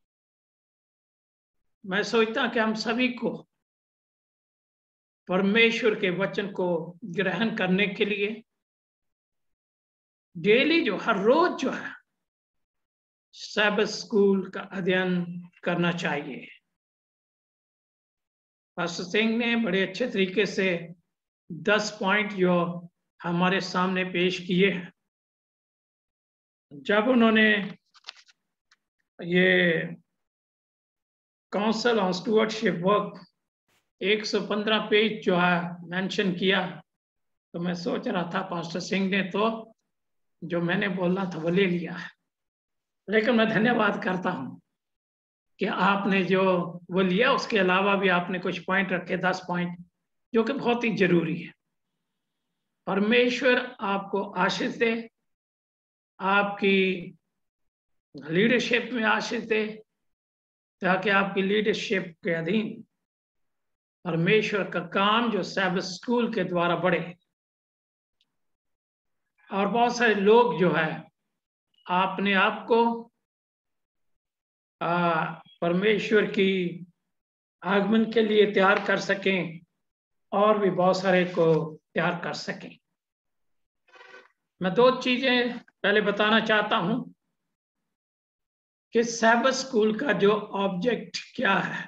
मैं सोचता हूं कि हम सभी को परमेश्वर के वचन को ग्रहण करने के लिए डेली जो हर रोज जो है साइबर स्कूल का अध्ययन करना चाहिए। पास्टर सिंह ने बड़े अच्छे तरीके से दस पॉइंट जो हमारे सामने पेश किए हैं। जब उन्होंने ये काउंसिल ऑन स्टुअर्डशिप वर्क एक सौ पंद्रह पेज जो है मेंशन किया तो मैं सोच रहा था पास्टर सिंह ने तो जो मैंने बोलना था वो ले लिया है। लेकिन मैं धन्यवाद करता हूं कि आपने जो वो लिया उसके अलावा भी आपने कुछ पॉइंट रखे, दस पॉइंट, जो कि बहुत ही जरूरी है। परमेश्वर आपको आशीष दे, आपकी लीडरशिप में आशीष दे, ताकि आपकी लीडरशिप के अधीन परमेश्वर का काम जो साइबर स्कूल के द्वारा बढ़े और बहुत सारे लोग जो है अपने आप को आ, परमेश्वर की आगमन के लिए तैयार कर सकें और भी बहुत सारे को तैयार कर सकें। मैं दो चीजें पहले बताना चाहता हूं कि साइबर स्कूल का जो ऑब्जेक्ट क्या है।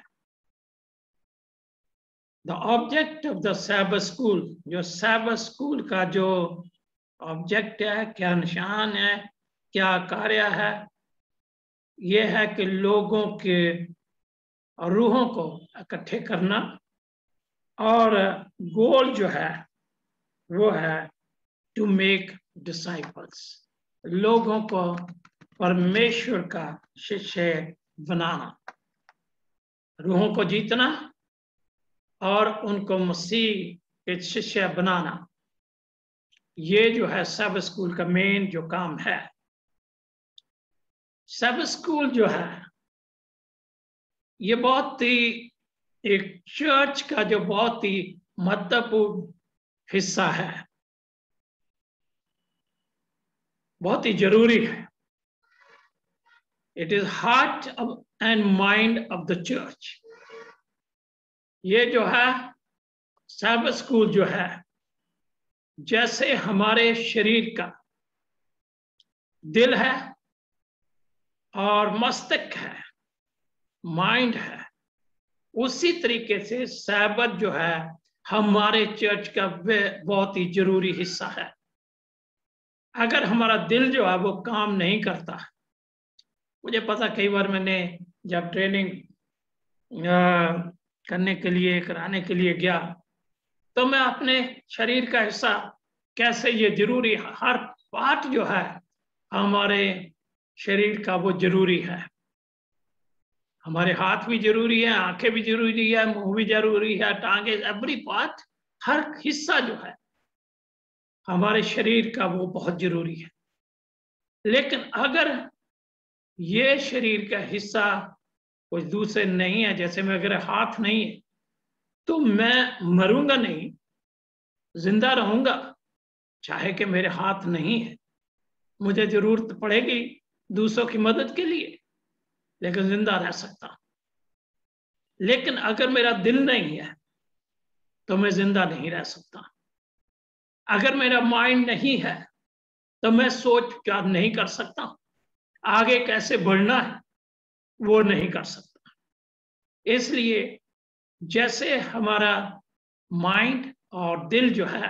The object of the sabbath school, जो साइबर स्कूल का जो ऑब्जेक्ट है, क्या निशान है, क्या कार्य है, यह है कि लोगों के रूहों को इकट्ठे करना और गोल जो है वो है टू मेक डिसाइपल्स, लोगों को परमेश्वर का शिष्य बनाना, रूहों को जीतना और उनको मसीह के शिष्य बनाना। ये जो है सब स्कूल का मेन जो काम है। सब स्कूल जो है ये बहुत ही एक चर्च का जो बहुत ही महत्वपूर्ण हिस्सा है, बहुत ही जरूरी है। It is heart and mind of the church. ये जो है साइबर स्कूल जो है जैसे हमारे शरीर का दिल है और मस्तिष्क है, माइंड है, उसी तरीके से सैबत जो है हमारे चर्च का बहुत ही जरूरी हिस्सा है। अगर हमारा दिल जो है वो काम नहीं करता, मुझे पता कई बार मैंने जब ट्रेनिंग करने के लिए कराने के लिए गया तो मैं अपने शरीर का हिस्सा कैसे, ये जरूरी है, हर पार्ट जो है हमारे शरीर का वो जरूरी है। हमारे हाथ भी जरूरी है, आंखें भी जरूरी है, मुंह भी जरूरी है, टांगे, एवरी पार्ट, हर हिस्सा जो है हमारे शरीर का वो बहुत जरूरी है। लेकिन अगर ये शरीर का हिस्सा कुछ दूसरे नहीं है, जैसे में अगर हाथ नहीं है तो मैं मरूंगा नहीं, जिंदा रहूंगा, चाहे कि मेरे हाथ नहीं है, मुझे जरूरत पड़ेगी दूसरों की मदद के लिए, लेकिन जिंदा रह सकता। लेकिन अगर मेरा दिल नहीं है तो मैं जिंदा नहीं रह सकता। अगर मेरा माइंड नहीं है तो मैं सोच क्या नहीं कर सकता, आगे कैसे बढ़ना है वो नहीं कर सकता। इसलिए जैसे हमारा माइंड और दिल जो है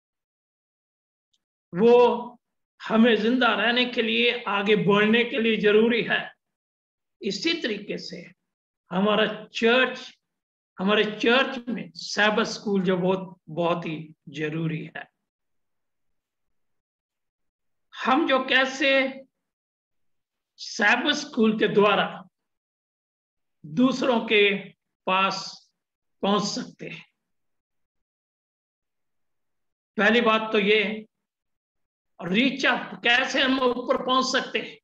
वो हमें जिंदा रहने के लिए, आगे बढ़ने के लिए जरूरी है, इसी तरीके से हमारा चर्च, हमारे चर्च में सैबत स्कूल जो बहुत बहुत ही जरूरी है। हम जो कैसे सैबत स्कूल के द्वारा दूसरों के पास पहुंच सकते हैं। पहली बात तो ये, रीच अप, कैसे हम ऊपर पहुंच सकते हैं।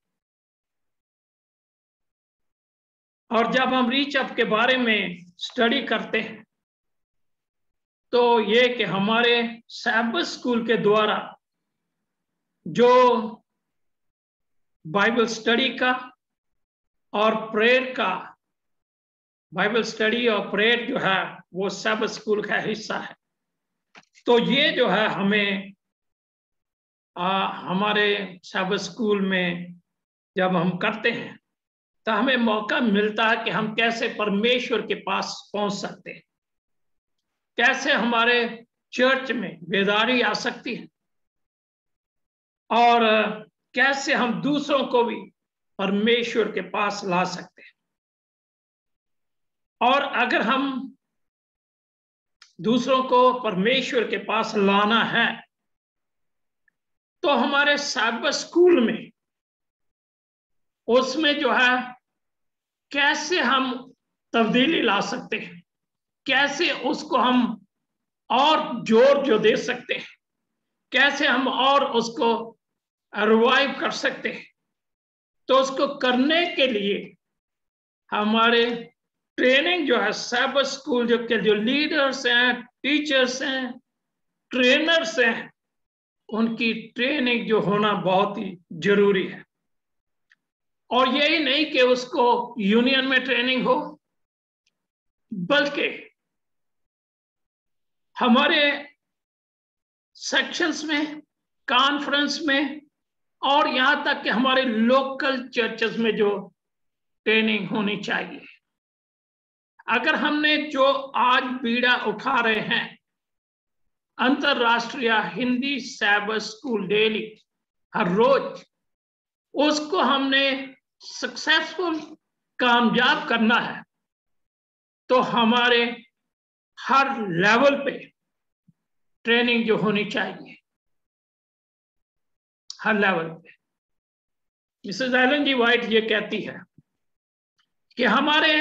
और जब हम रीच अप के बारे में स्टडी करते हैं तो ये कि हमारे सैबत स्कूल के द्वारा जो बाइबल स्टडी का और प्रेयर का, बाइबल स्टडी और प्रेयर जो है वो सैबत स्कूल का हिस्सा है। तो ये जो है हमें आ, हमारे सैबत स्कूल में जब हम करते हैं तो हमें मौका मिलता है कि हम कैसे परमेश्वर के पास पहुंच सकते हैं, कैसे हमारे चर्च में बेदारी आ सकती है और कैसे हम दूसरों को भी परमेश्वर के पास ला सकते हैं। और अगर हम दूसरों को परमेश्वर के पास लाना है तो हमारे सैबत स्कूल में उसमें जो है कैसे हम तब्दीली ला सकते हैं, कैसे उसको हम और जोर जो दे सकते हैं, कैसे हम और उसको रिवाइव कर सकते हैं। तो उसको करने के लिए हमारे ट्रेनिंग जो है सैबत स्कूल जो के जो लीडर्स हैं, टीचर्स हैं, ट्रेनर्स हैं, उनकी ट्रेनिंग जो होना बहुत ही जरूरी है। और यही नहीं कि उसको यूनियन में ट्रेनिंग हो, बल्कि हमारे सेक्शंस में, कॉन्फ्रेंस में और यहां तक कि हमारे लोकल चर्चेस में जो ट्रेनिंग होनी चाहिए। अगर हमने जो आज बीड़ा उठा रहे हैं अंतरराष्ट्रीय हिंदी सैबत स्कूल डेली, हर रोज, उसको हमने सक्सेसफुल, कामयाब करना है तो हमारे हर लेवल पे ट्रेनिंग जो होनी चाहिए, हर लेवल पे। मिसेस एलन जी वाइट ये कहती है कि हमारे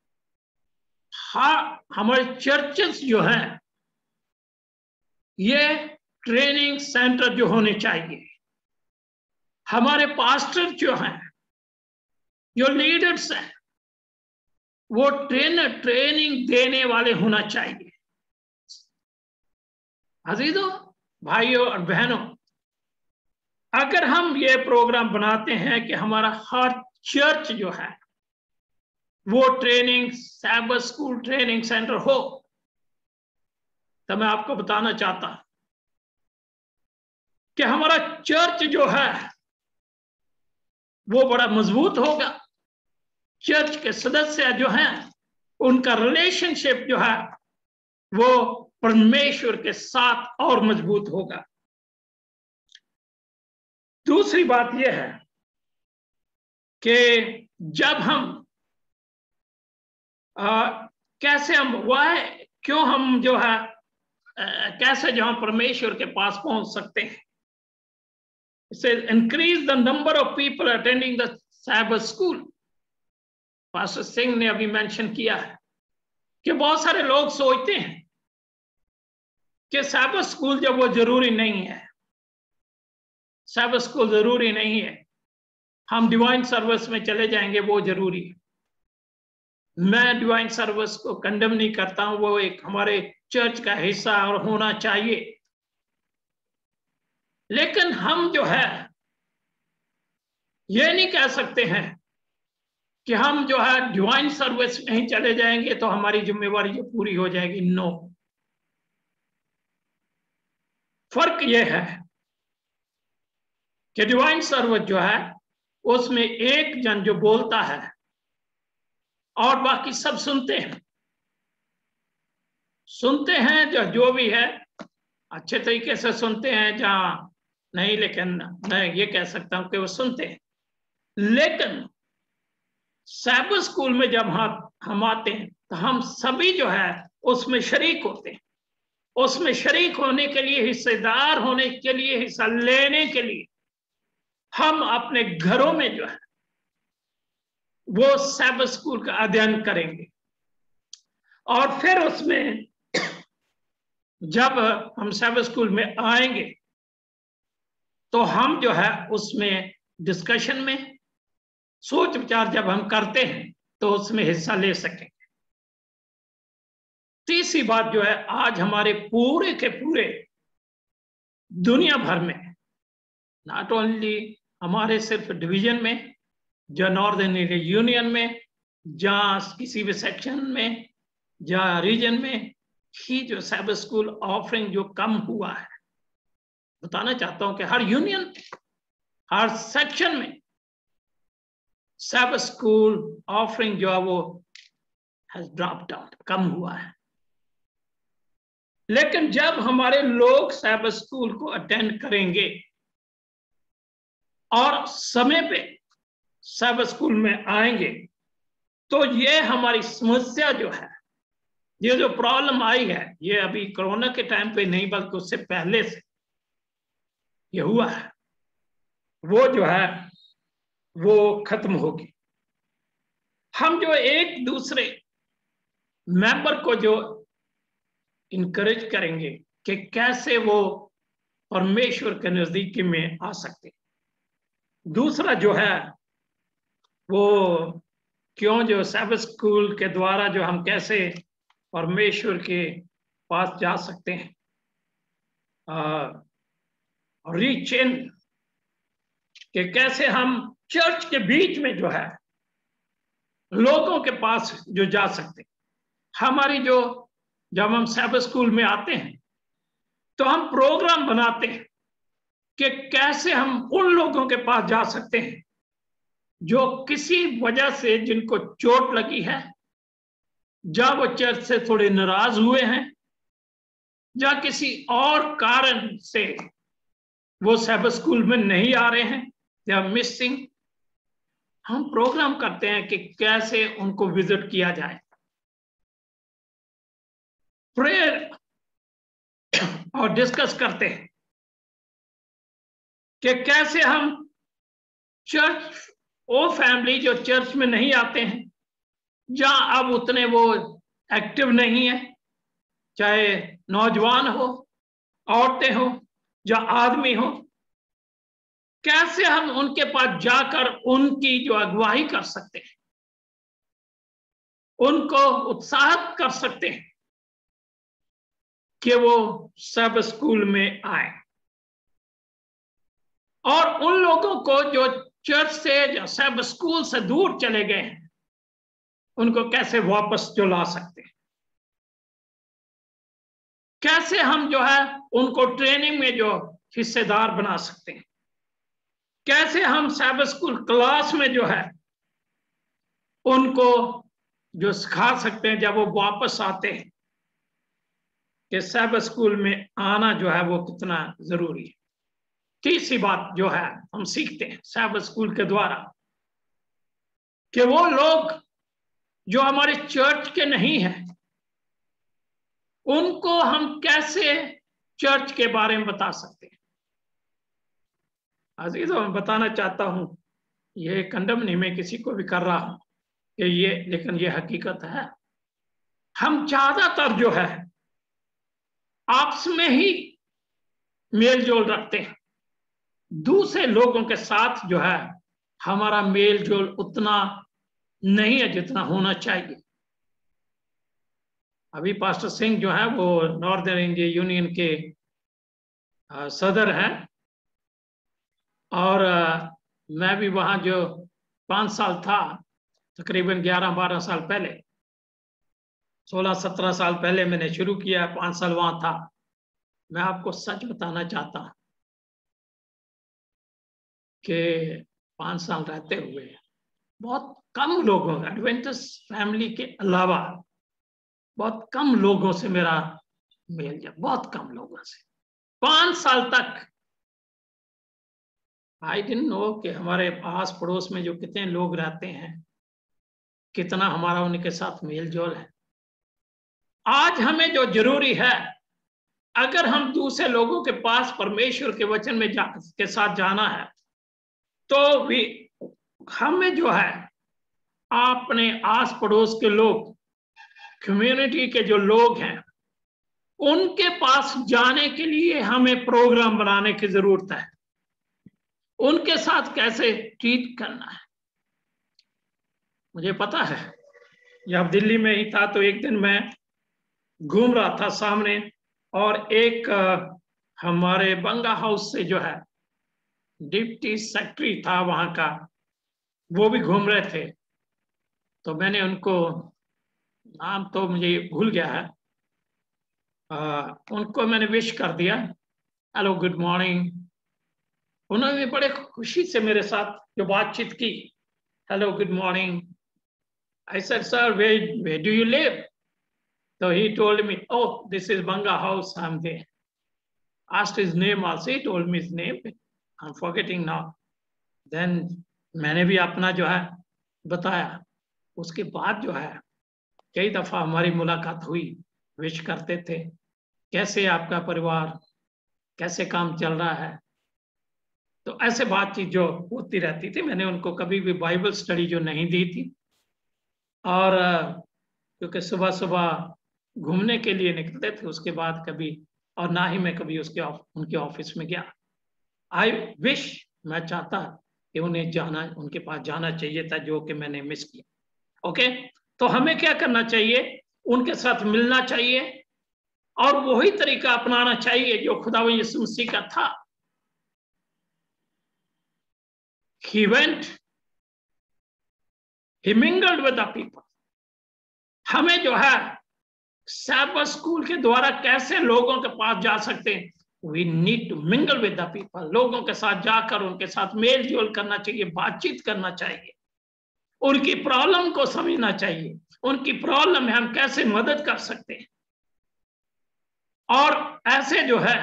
हमारे चर्चेस जो हैं ये ट्रेनिंग सेंटर जो होने चाहिए। हमारे पास्टर जो हैं, जो लीडर्स हैं, वो ट्रेनर ट्रेनिंग देने वाले होना चाहिए। अजीजों, भाइयों और बहनों, अगर हम ये प्रोग्राम बनाते हैं कि हमारा हर चर्च जो है वो training sabbath school training centre हो, तो मैं आपको बताना चाहता हूं कि हमारा चर्च जो है वो बड़ा मजबूत होगा, चर्च के सदस्य जो हैं उनका रिलेशनशिप जो है वो परमेश्वर के साथ और मजबूत होगा। दूसरी बात यह है कि जब हम आ, कैसे हम वाह क्यों हम जो है आ, कैसे जो हम परमेश्वर के पास पहुंच सकते हैं। इसे increase the number of people attending the sabbath school. Pastor Singh ने अभी मेंशन किया है कि बहुत सारे लोग सोचते हैं कि साइबर स्कूल जब वो जरूरी नहीं है, साइबर स्कूल जरूरी नहीं है, हम डिवाइन सर्विस में चले जाएंगे वो जरूरी है। मैं डिवाइन सर्विस को कंडेम नहीं करता हूं, वो एक हमारे चर्च का हिस्सा और होना चाहिए, लेकिन हम जो है ये नहीं कह सकते हैं कि हम जो है डिवाइन सर्विस में ही चले जाएंगे तो हमारी जिम्मेवारी जो पूरी हो जाएगी। नो, फर्क यह है कि डिवाइन सर्विस जो है उसमें एक जन जो बोलता है और बाकी सब सुनते हैं, सुनते हैं जो जो भी है अच्छे तरीके से सुनते हैं, जहां नहीं, लेकिन मैं ये कह सकता हूं कि वो सुनते हैं। लेकिन साइबर स्कूल में जब हम हम आते हैं तो हम सभी जो है उसमें शरीक होते हैं। उसमें शरीक होने के लिए, हिस्सेदार होने के लिए, हिस्सा लेने के लिए हम अपने घरों में जो है वो साइबर स्कूल का अध्ययन करेंगे, और फिर उसमें जब हम साइबर स्कूल में आएंगे तो हम जो है उसमें डिस्कशन में सोच विचार जब हम करते हैं तो उसमें हिस्सा ले सकेंगे। तीसरी बात जो है, आज हमारे पूरे के पूरे दुनिया भर में, नॉट ओनली हमारे सिर्फ डिवीजन में, या नॉर्दर्न यूनियन में, जहां किसी भी सेक्शन में, या रीजन में ही जो साइबर स्कूल ऑफरिंग जो कम हुआ है, बताना चाहता हूं कि हर यूनियन, हर सेक्शन में साइबर स्कूल ऑफरिंग जो है वो हैज ड्रॉप डाउन, कम हुआ है। लेकिन जब हमारे लोग साइबर स्कूल को अटेंड करेंगे और समय पे साइबर स्कूल में आएंगे तो ये हमारी समस्या जो है, ये जो प्रॉब्लम आई है, ये अभी कोरोना के टाइम पे नहीं बल्कि उससे पहले से ये हुआ है, वो जो है वो खत्म होगी। हम जो एक दूसरे मेंबर को जो इनकरेज करेंगे कि कैसे वो परमेश्वर के नजदीकी में आ सकते। दूसरा जो है वो क्यों जो साइबर स्कूल के द्वारा जो हम कैसे परमेश्वर के पास जा सकते हैं, रीच इन, कि कैसे हम चर्च के बीच में जो है लोगों के पास जो जा सकते। हमारी जो जब हम साइबर स्कूल में आते हैं तो हम प्रोग्राम बनाते हैं कि कैसे हम उन लोगों के पास जा सकते हैं जो किसी वजह से, जिनको चोट लगी है, या वो चर्च से थोड़े नाराज हुए हैं, या किसी और कारण से वो साइबर स्कूल में नहीं आ रहे हैं, या मिसिंग। हम प्रोग्राम करते हैं कि कैसे उनको विजिट किया जाए, प्रेयर और डिस्कस करते हैं कि कैसे हम चर्च, वो फैमिली जो चर्च में नहीं आते हैं, या अब उतने वो एक्टिव नहीं है, चाहे नौजवान हो, औरतें हो या आदमी हो, कैसे हम उनके पास जाकर उनकी जो अगुवाई कर सकते हैं, उनको उत्साहित कर सकते हैं कि वो सब स्कूल में आए, और उन लोगों को जो चर्च से या सब स्कूल से दूर चले गए हैं उनको कैसे वापस जो ला सकते हैं। कैसे हम जो है उनको ट्रेनिंग में जो हिस्सेदार बना सकते हैं, कैसे हम सैबथ स्कूल क्लास में जो है उनको जो सिखा सकते हैं जब वो वापस आते हैं कि सैबथ स्कूल में आना जो है वो कितना जरूरी है। तीसरी बात जो है हम सीखते हैं सैबथ स्कूल के द्वारा कि वो लोग जो हमारे चर्च के नहीं हैं उनको हम कैसे चर्च के बारे में बता सकते हैं। अजीज मैं बताना चाहता हूं, ये कंडम नहीं मैं किसी को भी कर रहा हूं कि ये, लेकिन ये हकीकत है। हम ज्यादातर जो है आपस में ही मेल जोल रखते हैं, दूसरे लोगों के साथ जो है हमारा मेल जोल उतना नहीं है जितना होना चाहिए। अभी पास्टर सिंह जो है वो नॉर्दर्न इंडिया यूनियन के सदर हैं और मैं भी वहां जो पांच साल था, तकरीबन ग्यारह बारह साल पहले, सोलह सत्रह साल पहले मैंने शुरू किया, पांच साल वहां था। मैं आपको सच बताना चाहता हूं कि पांच साल रहते हुए बहुत कम लोगों, एडवेंटिस्ट फैमिली के अलावा बहुत कम लोगों से मेरा मेल जा, बहुत कम लोगों से पांच साल तक। आई डिडंट नो कि हमारे आस पड़ोस में जो कितने लोग रहते हैं, कितना हमारा उनके साथ मेल जोल है। आज हमें जो जरूरी है, अगर हम दूसरे लोगों के पास परमेश्वर के वचन में जा, के साथ जाना है तो भी हमें जो है अपने आस पड़ोस के लोग, कम्युनिटी के जो लोग हैं, उनके पास जाने के लिए हमें प्रोग्राम बनाने की जरूरत है। उनके साथ कैसे ट्रीट करना है। मुझे पता है, जब दिल्ली में ही था तो एक दिन मैं घूम रहा था सामने और एक हमारे बंगा हाउस से जो है डिप्टी सेक्रेटरी था वहां का, वो भी घूम रहे थे। तो मैंने उनको, नाम तो मुझे भूल गया है, आ, उनको मैंने विश कर दिया, हेलो गुड मॉर्निंग। उन्होंने बड़े खुशी से मेरे साथ जो बातचीत की, hello good morning. I said, sir, where, where do you live? So he told me, oh, this is Banga House, I'm there. Asked his name also, he told me his name, I'm forgetting now. Then मैंने भी अपना जो है बताया। उसके बाद जो है कई दफा हमारी मुलाकात हुई, विश करते थे, कैसे आपका परिवार, कैसे काम चल रहा है। तो ऐसे बातचीत जो होती रहती थी। मैंने उनको कभी भी बाइबल स्टडी जो नहीं दी थी, और क्योंकि सुबह सुबह घूमने के लिए निकलते थे, उसके बाद कभी, और ना ही मैं कभी उसके उनके ऑफिस में गया। आई विश, मैं चाहता कि उन्हें जाना, उनके पास जाना चाहिए था, जो कि मैंने मिस किया। ओके, तो हमें क्या करना चाहिए? उनके साथ मिलना चाहिए और वही तरीका अपनाना चाहिए जो खुदा यीशु मसीह का था। He went, he mingled with the people. हमें जो है सैबथ स्कूल के द्वारा कैसे लोगों के पास जा सकते हैं? We need to mingle with the people. लोगों के साथ जाकर उनके साथ मेल जोल करना चाहिए, बातचीत करना चाहिए, उनकी प्रॉब्लम को समझना चाहिए, उनकी प्रॉब्लम में हम कैसे मदद कर सकते हैं। और ऐसे जो है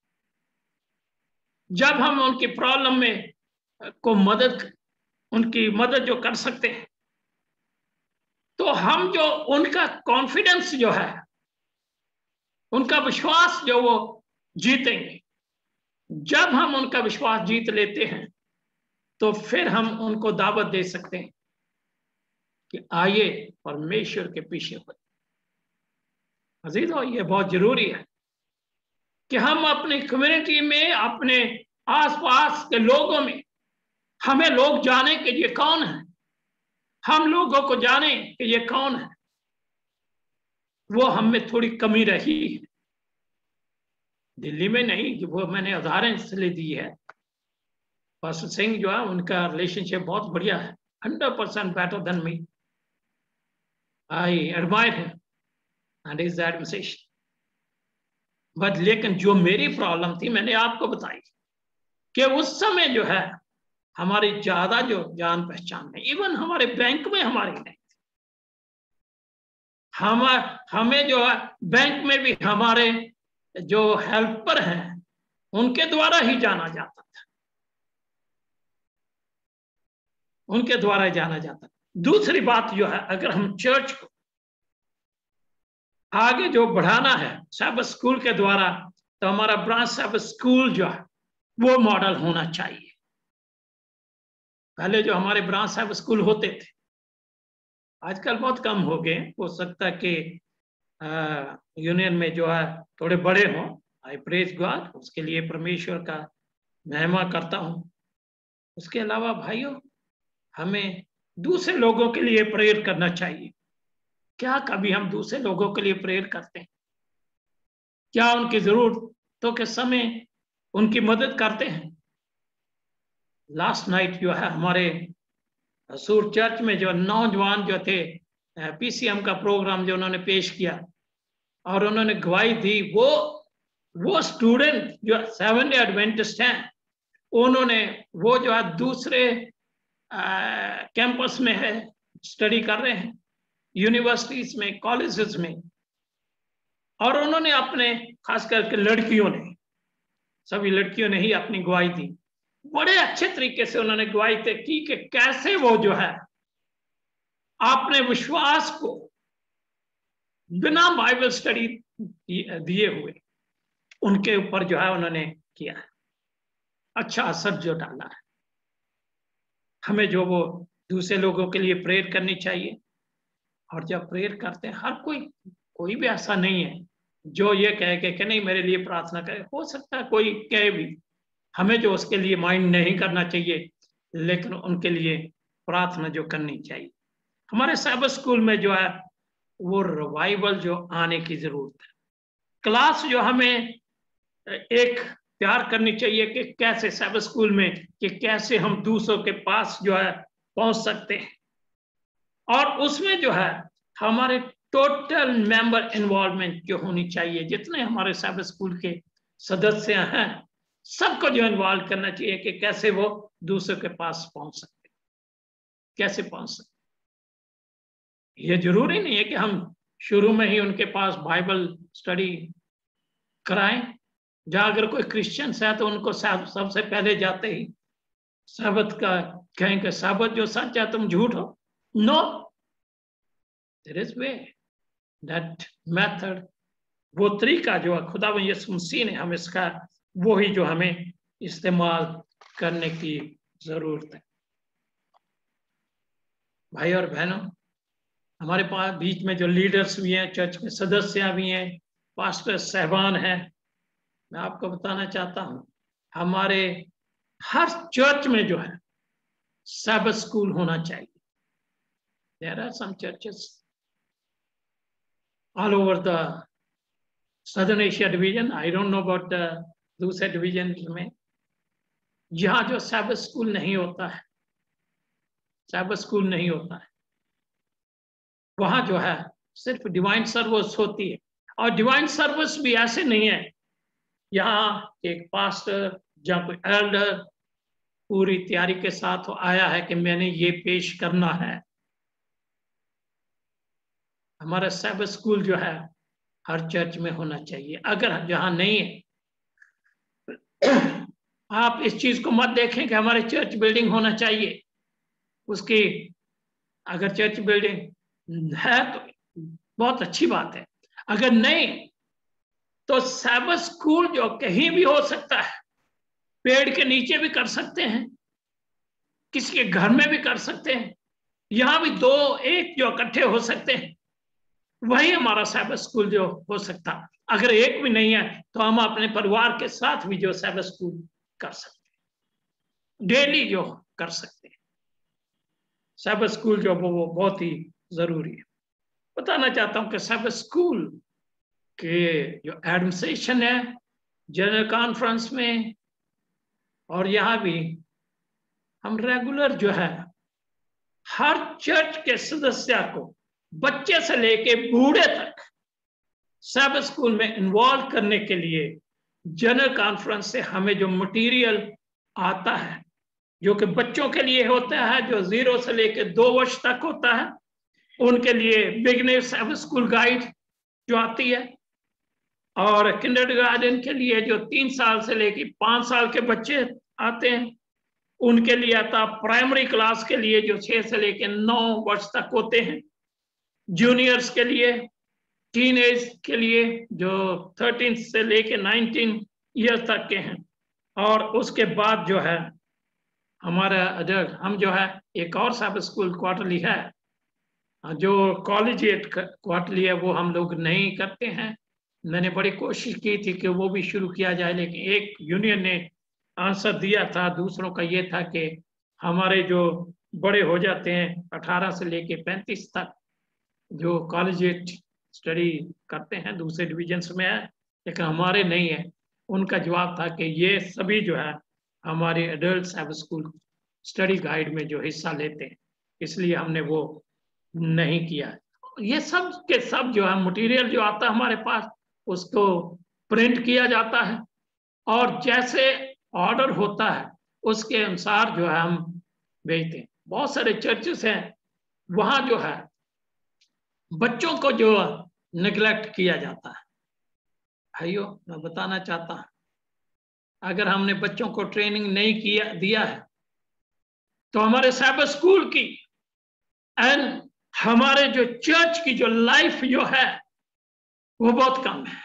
जब हम उनकी प्रॉब्लम में को मदद, उनकी मदद जो कर सकते हैं, तो हम जो उनका कॉन्फिडेंस जो है, उनका विश्वास जो वो जीतेंगे। जब हम उनका विश्वास जीत लेते हैं तो फिर हम उनको दावत दे सकते हैं कि आइए परमेश्वर के पीछे हो। अजीजों, ये बहुत जरूरी है कि हम अपनी कम्युनिटी में, अपने आसपास के लोगों में, हमें लोग जाने कि ये कौन है, हम लोगों को जाने कि ये कौन है। वो हम में थोड़ी कमी रही है, दिल्ली में नहीं, वो मैंने उदाहरण इसलिए दी है। पास्टर सिंह जो है उनका रिलेशनशिप बहुत बढ़िया है, hundred percent better than me. I admire him and his administration. But लेकिन जो मेरी प्रॉब्लम थी मैंने आपको बताई कि उस समय जो है हमारी ज्यादा जो जान पहचान है, इवन हमारे बैंक में हमारी नहीं थी। हम हमें जो है बैंक में भी हमारे जो हेल्पर हैं उनके द्वारा ही जाना जाता था, उनके द्वारा ही जाना जाता। दूसरी बात जो है, अगर हम चर्च को आगे जो बढ़ाना है सब स्कूल के द्वारा, तो हमारा ब्रांच सब स्कूल जो है वो मॉडल होना चाहिए। पहले जो हमारे ब्रांच सब स्कूल होते थे आजकल बहुत कम हो गए, हो सकता है कि यूनियन में जो है थोड़े बड़े हों। आई प्रेज गॉड, उसके लिए परमेश्वर का महिमा करता हूं। उसके अलावा भाइयों, हमें दूसरे लोगों के लिए प्रेयर करना चाहिए। क्या कभी हम दूसरे लोगों के लिए प्रेयर करते हैं? क्या उनकी जरूरतों के समय उनकी मदद करते हैं? लास्ट नाइट जो है हमारे सूर चर्च में जो नौजवान जो थे, पीसीएम का प्रोग्राम जो उन्होंने पेश किया और उन्होंने गवाही दी, वो वो स्टूडेंट जो सेवन डे एडवेंटिस्ट हैं, उन्होंने वो जो है दूसरे कैंपस में है, स्टडी कर रहे हैं, यूनिवर्सिटीज में, कॉलेजेस में, और उन्होंने अपने खास करके लड़कियों ने, सभी लड़कियों ने ही अपनी गवाही दी। बड़े अच्छे तरीके से उन्होंने गवाही की कि कैसे वो जो है अपने विश्वास को बिना बाइबल स्टडी दिए हुए उनके ऊपर जो है उन्होंने किया है, अच्छा असर जो डाला है। हमें जो वो दूसरे लोगों के लिए प्रेयर करनी चाहिए। और जब प्रेयर करते हैं, हर कोई कोई भी ऐसा नहीं है जो ये कहे कि, कि नहीं मेरे लिए प्रार्थना करे। हो सकता है कोई कहे भी, हमें जो उसके लिए माइंड नहीं करना चाहिए, लेकिन उनके लिए प्रार्थना जो करनी चाहिए। हमारे साइबर स्कूल में जो है वो रिवाइवल जो आने की जरूरत है। क्लास जो हमें एक तैयार करनी चाहिए कि कैसे साइबर स्कूल में कि कैसे हम दूसरों के पास जो है पहुंच सकते हैं, और उसमें जो है हमारे टोटल मेंबर इन्वॉल्वमेंट जो होनी चाहिए। जितने हमारे साइबर स्कूल के सदस्य हैं सबको जो इन्वॉल्व करना चाहिए कि कैसे वो दूसरों के पास पहुंच सकते, कैसे पहुंच सकते। ये जरूरी नहीं है कि हम शुरू में ही उनके पास बाइबल स्टडी कराएं। जहां अगर कोई क्रिश्चियंस है तो उनको सबसे पहले जाते ही साबत का कहेंगे, साबत जो सच है तुम झूठ हो। No, there is way, that method, वो तरीका जो है खुदा यीशु मसीह ने हमें इसका वो ही जो हमें इस्तेमाल करने की जरूरत है। भाई और बहनों, हमारे पास बीच में जो लीडर्स भी हैं, चर्च में सदस्य भी हैं, पास्टर साहबान हैं, मैं आपको बताना चाहता हूं हमारे हर चर्च में जो है साबत स्कूल होना चाहिए। There are some churches all over the southern Asia division, I don't know about दूसरे डिवीजन में, जहां जो साबत स्कूल नहीं होता है, साबत स्कूल नहीं होता है। वहां जो है सिर्फ डिवाइन सर्विस होती है, और डिवाइन सर्विस भी ऐसे नहीं है यहाँ एक पास्टर या कोई एल्डर पूरी तैयारी के साथ आया है कि मैंने ये पेश करना है। हमारा साबत स्कूल जो है हर चर्च में होना चाहिए। अगर जहां नहीं है, आप इस चीज को मत देखें कि हमारे चर्च बिल्डिंग होना चाहिए। उसकी अगर चर्च बिल्डिंग है तो बहुत अच्छी बात है, अगर नहीं तो साबत स्कूल जो कहीं भी हो सकता है, पेड़ के नीचे भी कर सकते हैं, किसी के घर में भी कर सकते हैं, यहां भी दो एक जो इकट्ठे हो सकते हैं, वही हमारा साबत स्कूल जो हो सकता है। अगर एक भी नहीं है तो हम अपने परिवार के साथ भी जो साबत स्कूल कर सकते हैं, डेली जो कर सकते हैं। साबत स्कूल जो वो बहुत ही जरूरी है। बताना चाहता हूं कि साबत स्कूल के जो एडमिनिस्ट्रेशन है जनरल कॉन्फ्रेंस में और यहाँ भी हम रेगुलर जो है हर चर्च के सदस्य को, बच्चे से लेके बूढ़े तक, सबेथ स्कूल में इन्वॉल्व करने के लिए जनरल कॉन्फ्रेंस से हमें जो मटेरियल आता है, जो कि बच्चों के लिए होता है, जो जीरो से लेकर दो वर्ष तक होता है, उनके लिए बिगिनर सबेथ स्कूल गाइड जो आती है, और किंडरगार्टन के लिए जो तीन साल से लेकर पांच साल के बच्चे आते हैं उनके लिए आता। प्राइमरी क्लास के लिए जो छह से लेकर नौ वर्ष तक होते हैं, जूनियर्स के लिए, टीन एज के लिए जो थर्टीन से लेकर नाइनटीन ईयर तक के हैं, और उसके बाद जो है हमारा अडल्ट, हम जो है एक और सबेथ स्कूल क्वार्टरली है, जो कॉलेजिएट क्वार्टरली है, वो हम लोग नहीं करते हैं। मैंने बड़ी कोशिश की थी कि वो भी शुरू किया जाए, लेकिन एक यूनियन ने आंसर दिया था, दूसरों का ये था कि हमारे जो बड़े हो जाते हैं अठारह से लेके पैंतीस तक जो कॉलेजिएट स्टडी करते हैं दूसरे डिविजन्स में है, लेकिन हमारे नहीं है। उनका जवाब था कि ये सभी जो है हमारे adult sabbath school study guide में जो हिस्सा लेते हैं, इसलिए हमने वो नहीं किया। ये सब के सब जो है मटेरियल जो आता है हमारे पास, उसको प्रिंट किया जाता है, और जैसे ऑर्डर होता है उसके अनुसार जो है हम भेजते हैं। बहुत सारे चर्चेस हैं वहां जो है बच्चों को जो निगलेक्ट किया जाता है। भाइयों, मैं बताना चाहता हूं, अगर हमने बच्चों को ट्रेनिंग नहीं किया दिया है तो हमारे सबेथ स्कूल की एंड हमारे जो चर्च की जो लाइफ जो है वो बहुत कम है।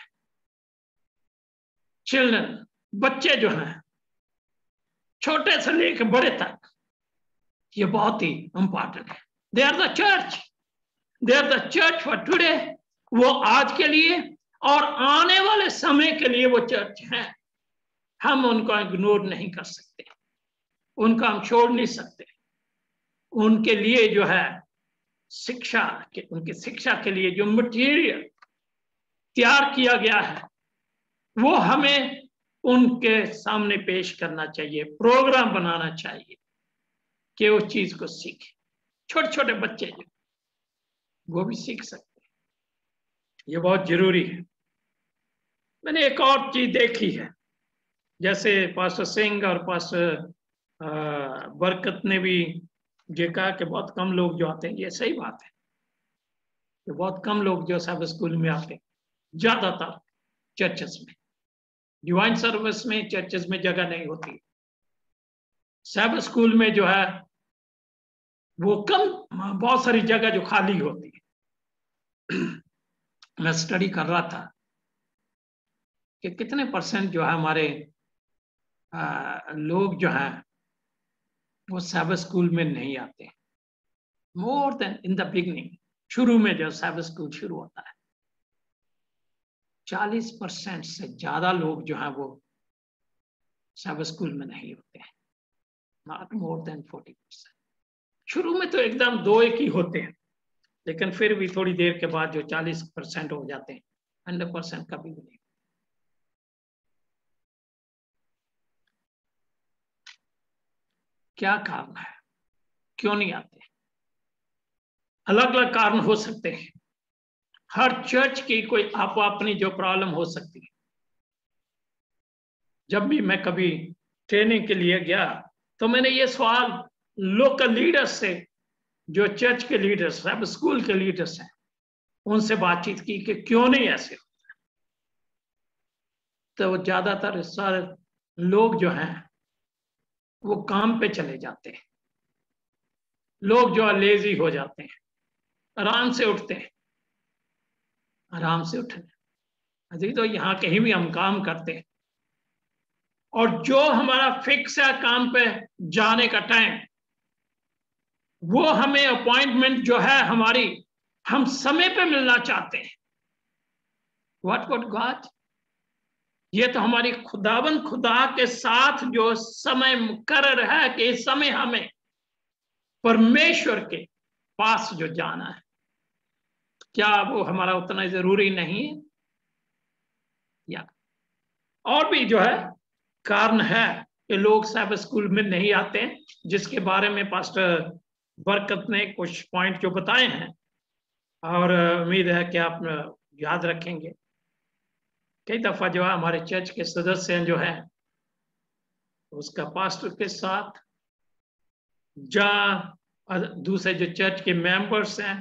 चिल्ड्रन, बच्चे जो हैं छोटे से लेकर बड़े तक, ये बहुत ही इंपॉर्टेंट है। They are the church, they are the church for today. वो आज के लिए और आने वाले समय के लिए वो चर्च है। हम उनको इग्नोर नहीं कर सकते, उनका हम छोड़ नहीं सकते। उनके लिए जो है शिक्षा के, उनकी शिक्षा के लिए जो मटेरियल तैयार किया गया है वो हमें उनके सामने पेश करना चाहिए, प्रोग्राम बनाना चाहिए कि उस चीज को सीखे। छोटे छोटे बच्चे जो वो भी सीख सकते हैं, ये बहुत जरूरी है। मैंने एक और चीज देखी है, जैसे पास्टर सिंह और पास्टर बरकत ने भी ये कहा कि बहुत कम लोग जो आते हैं, ये सही बात है कि बहुत कम लोग जो सबेथ स्कूल में आते हैं, ज्यादातर चर्चेस में, डिवाइन सर्विस में, चर्चेस में जगह नहीं होती। सबेथ स्कूल में जो है वो कम, बहुत सारी जगह जो खाली होती है। मैं स्टडी कर रहा था कि कितने परसेंट जो है हमारे आ, लोग जो हैं वो सबेथ स्कूल में नहीं आते। More than in the beginning, शुरू में जो सबेथ स्कूल शुरू होता है, चालीस परसेंट से ज्यादा लोग जो हैं वो सबेथ स्कूल में नहीं होते हैं, not more than forty percent. शुरू में तो एकदम दो एक ही होते हैं, लेकिन फिर भी थोड़ी देर के बाद जो चालीस परसेंट हो जाते हैं, हंड्रेड परसेंट कभी भी नहीं। क्या कारण है, क्यों नहीं आते? अलग अलग कारण हो सकते हैं। हर चर्च की कोई आप अपनी जो प्रॉब्लम हो सकती है। जब भी मैं कभी ट्रेनिंग के लिए गया तो मैंने ये सवाल लोकल लीडर्स से, जो चर्च के लीडर्स, सब स्कूल के लीडर्स हैं, उनसे बातचीत की कि क्यों नहीं ऐसे होता। तो ज्यादातर सारे लोग जो हैं वो काम पे चले जाते हैं, लोग जो लेजी हो जाते हैं, आराम से उठते हैं, आराम से उठने अभी तो यहाँ कहीं भी हम काम करते हैं, और जो हमारा फिक्स है काम पे जाने का टाइम, वो हमें अपॉइंटमेंट जो है हमारी, हम समय पे मिलना चाहते हैं। व्हाट वुड गॉड, ये तो हमारी खुदावन खुदा के साथ जो समय मुकर्रर है कि इस समय हमें परमेश्वर के पास जो जाना है, क्या वो हमारा उतना जरूरी नहीं है? या और भी जो है कारण है कि लोग सबेथ स्कूल में नहीं आते हैं, जिसके बारे में पास्टर बरकत ने कुछ पॉइंट जो बताए हैं, और उम्मीद है कि आप याद रखेंगे। कई दफा जो है हमारे चर्च के सदस्य जो है उसका पास्टर के साथ या दूसरे जो चर्च के मेंबर्स हैं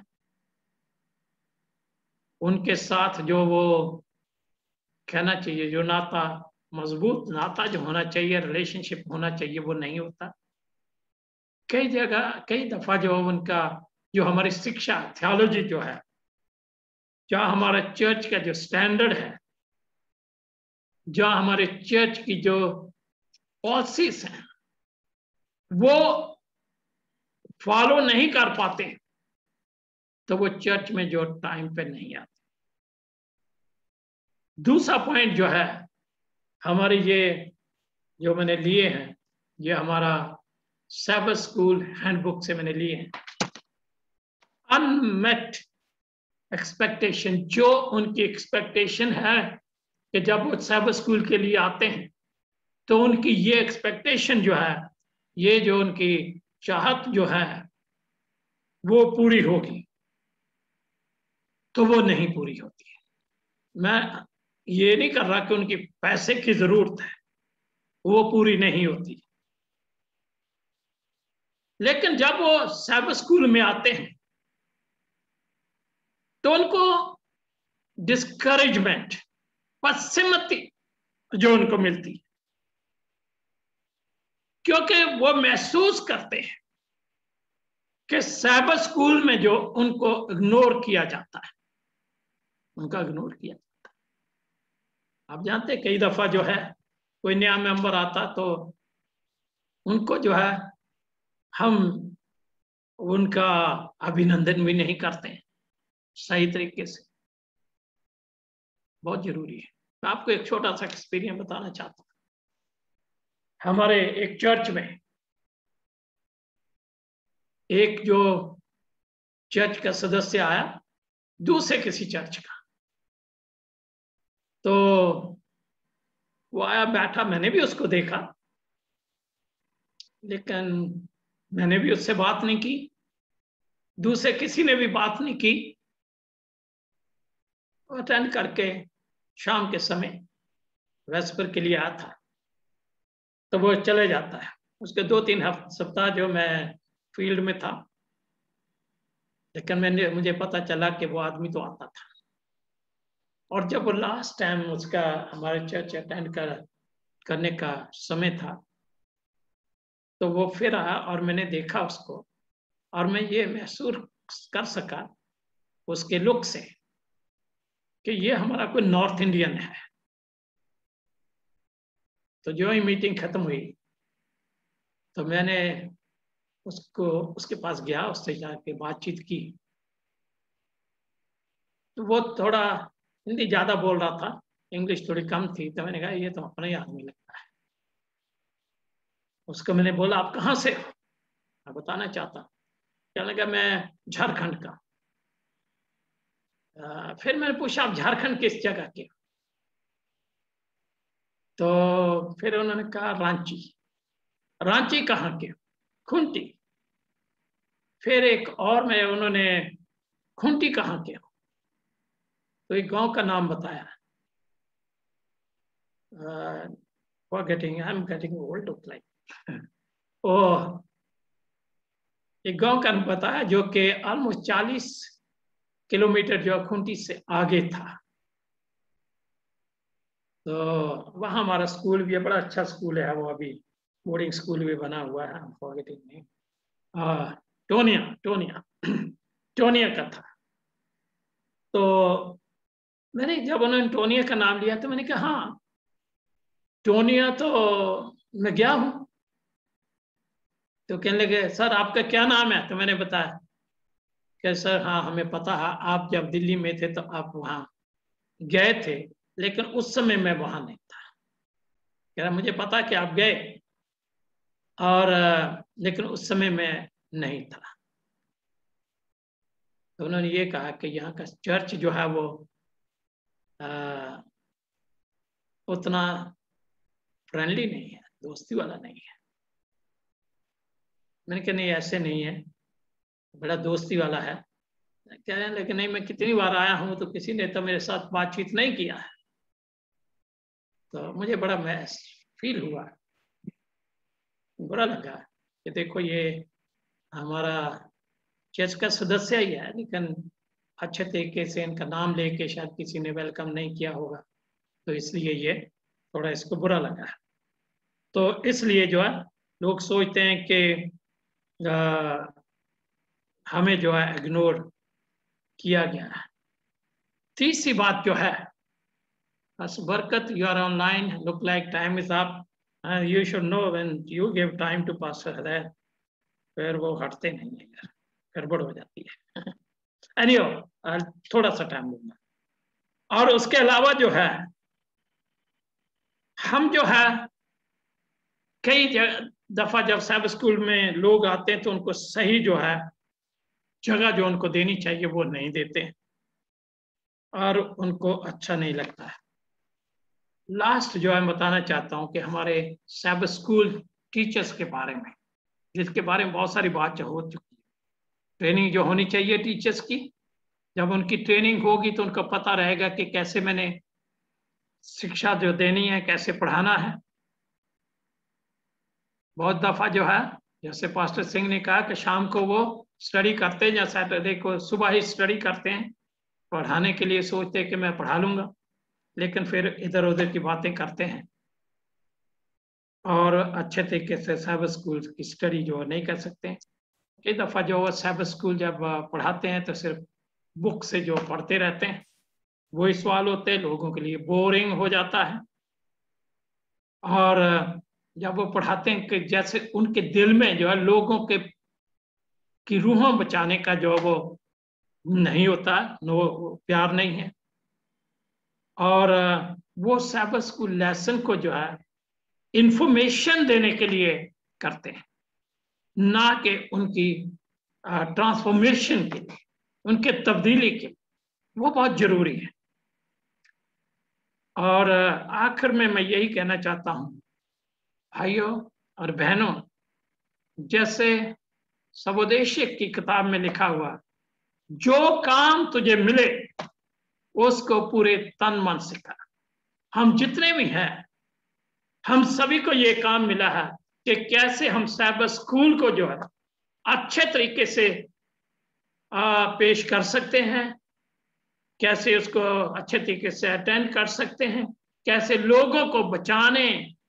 उनके साथ जो वो कहना चाहिए जो नाता मजबूत नाता जो होना चाहिए, रिलेशनशिप होना चाहिए, वो नहीं होता। कई जगह कई दफा जो उनका जो हमारी शिक्षा थियोलॉजी जो है, जहाँ हमारा चर्च का जो स्टैंडर्ड है, जहाँ हमारे चर्च की जो पॉलिसीज हैं वो फॉलो नहीं कर पाते, तो वो चर्च में जो टाइम पे नहीं आते। दूसरा पॉइंट जो है हमारे ये जो मैंने लिए हैं, ये हमारा सैबथ स्कूल हैंडबुक से मैंने लिए हैं। अनमेट एक्सपेक्टेशन, जो उनकी एक्सपेक्टेशन है कि जब वो सैबथ स्कूल के लिए आते हैं तो उनकी ये एक्सपेक्टेशन जो है, ये जो उनकी चाहत जो है वो पूरी होगी, तो वो नहीं पूरी होती है। मैं ये नहीं कर रहा कि उनकी पैसे की जरूरत है, वो पूरी नहीं होती। लेकिन जब वो सैबथ स्कूल में आते हैं तो उनको डिस्करेजमेंट, पश्चिमती जो उनको मिलती है, क्योंकि वो महसूस करते हैं कि सैबथ स्कूल में जो उनको इग्नोर किया जाता है, उनका इग्नोर किया जाता है। आप जानते हैं कई दफा जो है कोई नया मेंबर आता तो उनको जो है हम उनका अभिनंदन भी नहीं करते हैं सही तरीके से। बहुत जरूरी है। मैं आपको एक छोटा सा एक्सपीरियंस बताना चाहता हूँ। हमारे एक चर्च में एक जो चर्च का सदस्य आया दूसरे किसी चर्च का, तो वो आया बैठा, मैंने भी उसको देखा लेकिन मैंने भी उससे बात नहीं की, दूसरे किसी ने भी बात नहीं की। अटेंड करके शाम के समय वेस्पर के लिए आया था, तो वो चले जाता है। उसके दो तीन हफ्ते सप्ताह जो मैं फील्ड में था, लेकिन मैंने मुझे पता चला कि वो आदमी तो आता था। और जब वो लास्ट टाइम उसका हमारे चर्च अटेंड कर करने का समय था, तो वो फिर आया और मैंने देखा उसको, और मैं ये महसूस कर सका उसके लुक से कि ये हमारा कोई नॉर्थ इंडियन है। तो जो ही मीटिंग खत्म हुई तो मैंने उसको उसके पास गया, उससे जाके बातचीत की। तो वो थोड़ा हिंदी ज्यादा बोल रहा था, इंग्लिश थोड़ी कम थी, तो मैंने कहा ये तो अपना ही आदमी लगता है। उसको मैंने बोला आप कहाँ से हो, मैं बताना चाहता हूँ। कहने लगा मैं झारखंड का। आ, फिर मैंने पूछा आप झारखंड किस जगह के? तो फिर उन्होंने कहा रांची। रांची कहाँ के? खूंटी। फिर एक और में उन्होंने खूंटी कहाँ के हो, तो एक गांव का नाम बताया। Getting I am getting old like oh, एक गांव का नाम बताया जो कि ऑलमोस्ट चालीस किलोमीटर जो खूंटी से आगे था। तो वहाँ हमारा स्कूल भी है, बड़ा अच्छा स्कूल है वो, अभी बोर्डिंग स्कूल भी बना हुआ है। फॉरगेटिंग नेम, टोनिया टोनिया टोनिया का था। तो मैंने जब उन्होंने टोनिया का नाम लिया तो मैंने कहा हाँ टोनिया तो मैं गया हूँ। तो कहने लगे सर आपका क्या नाम है? तो मैंने बताया कि सर हाँ हमें पता है आप जब दिल्ली में थे तो आप वहाँ गए थे, लेकिन उस समय मैं वहाँ नहीं था। कह रहा मुझे पता कि आप गए, और लेकिन उस समय मैं नहीं था। तो उन्होंने ये कहा कि यहाँ का चर्च जो है वो आ, उतना फ्रेंडली नहीं है, दोस्ती वाला नहीं है। मैंने कहा नहीं ऐसे नहीं है, बड़ा दोस्ती वाला है। कह रहे हैं लेकिन नहीं मैं कितनी बार आया हूँ तो किसी ने तो मेरे साथ बातचीत नहीं किया है। तो मुझे बड़ा मैस फील हुआ, बुरा लगा कि देखो ये हमारा चर्च का सदस्य ही है, लेकिन अच्छे तरीके से इनका नाम लेके शायद किसी ने वेलकम नहीं किया होगा, तो इसलिए ये थोड़ा इसको बुरा लगा। तो इसलिए जो है लोग सोचते हैं कि आ, हमें जो है इग्नोर किया गया है। तीसरी बात जो है, बस Barkat, you are online, look like time is up, you should know when you give time to pastor Hriday, फिर वो हटते नहीं है यार, गड़बड़ हो जाती है। एनीवे थोड़ा सा टाइम लूंगा। और उसके अलावा जो है हम जो है कई दफा जब सब स्कूल में लोग आते हैं तो उनको सही जो है जगह जो उनको देनी चाहिए वो नहीं देते और उनको अच्छा नहीं लगता है। लास्ट जो है बताना चाहता हूं कि हमारे सब स्कूल टीचर्स के बारे में, जिसके बारे में बहुत सारी बात हो चुकी है। ट्रेनिंग जो होनी चाहिए टीचर्स की, जब उनकी ट्रेनिंग होगी तो उनको पता रहेगा कि कैसे मैंने शिक्षा जो देनी है, कैसे पढ़ाना है। बहुत दफा जो है जैसे पास्टर सिंह ने कहा कि शाम को वो स्टडी करते हैं या सैटरडे को सुबह ही स्टडी करते हैं, पढ़ाने के लिए सोचते हैं कि मैं पढ़ा लूंगा, लेकिन फिर इधर उधर की बातें करते हैं और अच्छे तरीके से सब स्कूल की स्टडी जो नहीं कर सकते हैं। कई दफा जो सब स्कूल जब पढ़ाते हैं तो सिर्फ बुक से जो पढ़ते रहते हैं वही सवाल होते हैं, लोगों के लिए बोरिंग हो जाता है। और जब वो पढ़ाते हैं कि जैसे उनके दिल में जो है लोगों के की रूहों बचाने का जो वो नहीं होता, वो प्यार नहीं है। और वो सब स्कूल लेसन को जो है इंफॉर्मेशन देने के लिए करते हैं, ना कि उनकी ट्रांसफॉर्मेशन के लिए, उनके तब्दीली के लिए। वो बहुत जरूरी है। और आखिर में मैं यही कहना चाहता हूं भाइयों और बहनों, जैसे सबोदेश की किताब में लिखा हुआ, जो काम तुझे मिले उसको पूरे तन मन से कर। हम जितने भी हैं, हम सभी को ये काम मिला है कि कैसे हम साइबर स्कूल को जो है अच्छे तरीके से आ, पेश कर सकते हैं, कैसे उसको अच्छे तरीके से अटेंड कर सकते हैं, कैसे लोगों को बचाने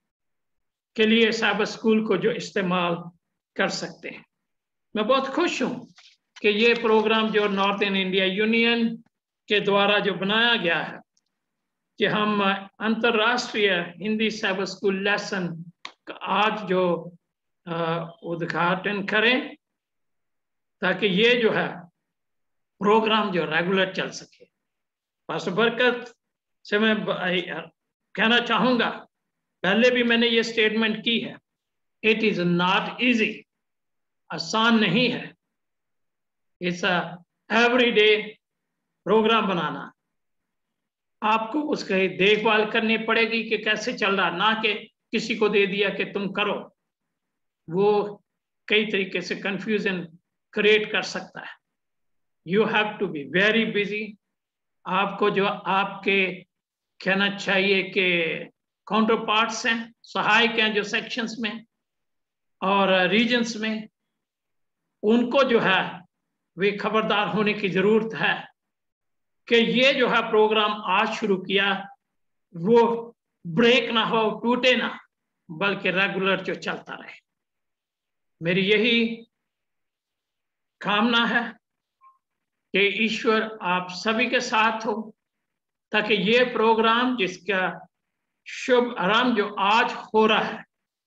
के लिए साइबर स्कूल को जो इस्तेमाल कर सकते हैं। मैं बहुत खुश हूं कि ये प्रोग्राम जो नॉर्थर्न इंडिया यूनियन के द्वारा जो बनाया गया है कि हम अंतर्राष्ट्रीय हिंदी साइबर स्कूल लेसन का आज जो उद्घाटन करें, ताकि ये जो है प्रोग्राम जो रेगुलर चल सके। पास्टर बरकत से मैं कहना चाहूंगा, पहले भी मैंने ये स्टेटमेंट की है, इट इज नॉट इजी, आसान नहीं है। इट्स एवरीडे प्रोग्राम बनाना, आपको उसकी देखभाल करनी पड़ेगी कि कैसे चल रहा, ना कि किसी को दे दिया कि तुम करो। वो कई तरीके से कंफ्यूजन क्रिएट कर सकता है। You have to be very busy. आपको जो आपके कहना चाहिए कि काउंटर पार्ट्स हैं, सहायक हैं जो सेक्शंस में और रीजन्स में, उनको जो है वे खबरदार होने की जरूरत है कि ये जो है प्रोग्राम आज शुरू किया वो ब्रेक ना हो, टूटे ना, बल्कि रेगुलर जो चलता रहे। मेरी यही कामना है कि ईश्वर आप सभी के साथ हो, ताकि ये प्रोग्राम जिसका शुभ आरंभ जो आज हो रहा है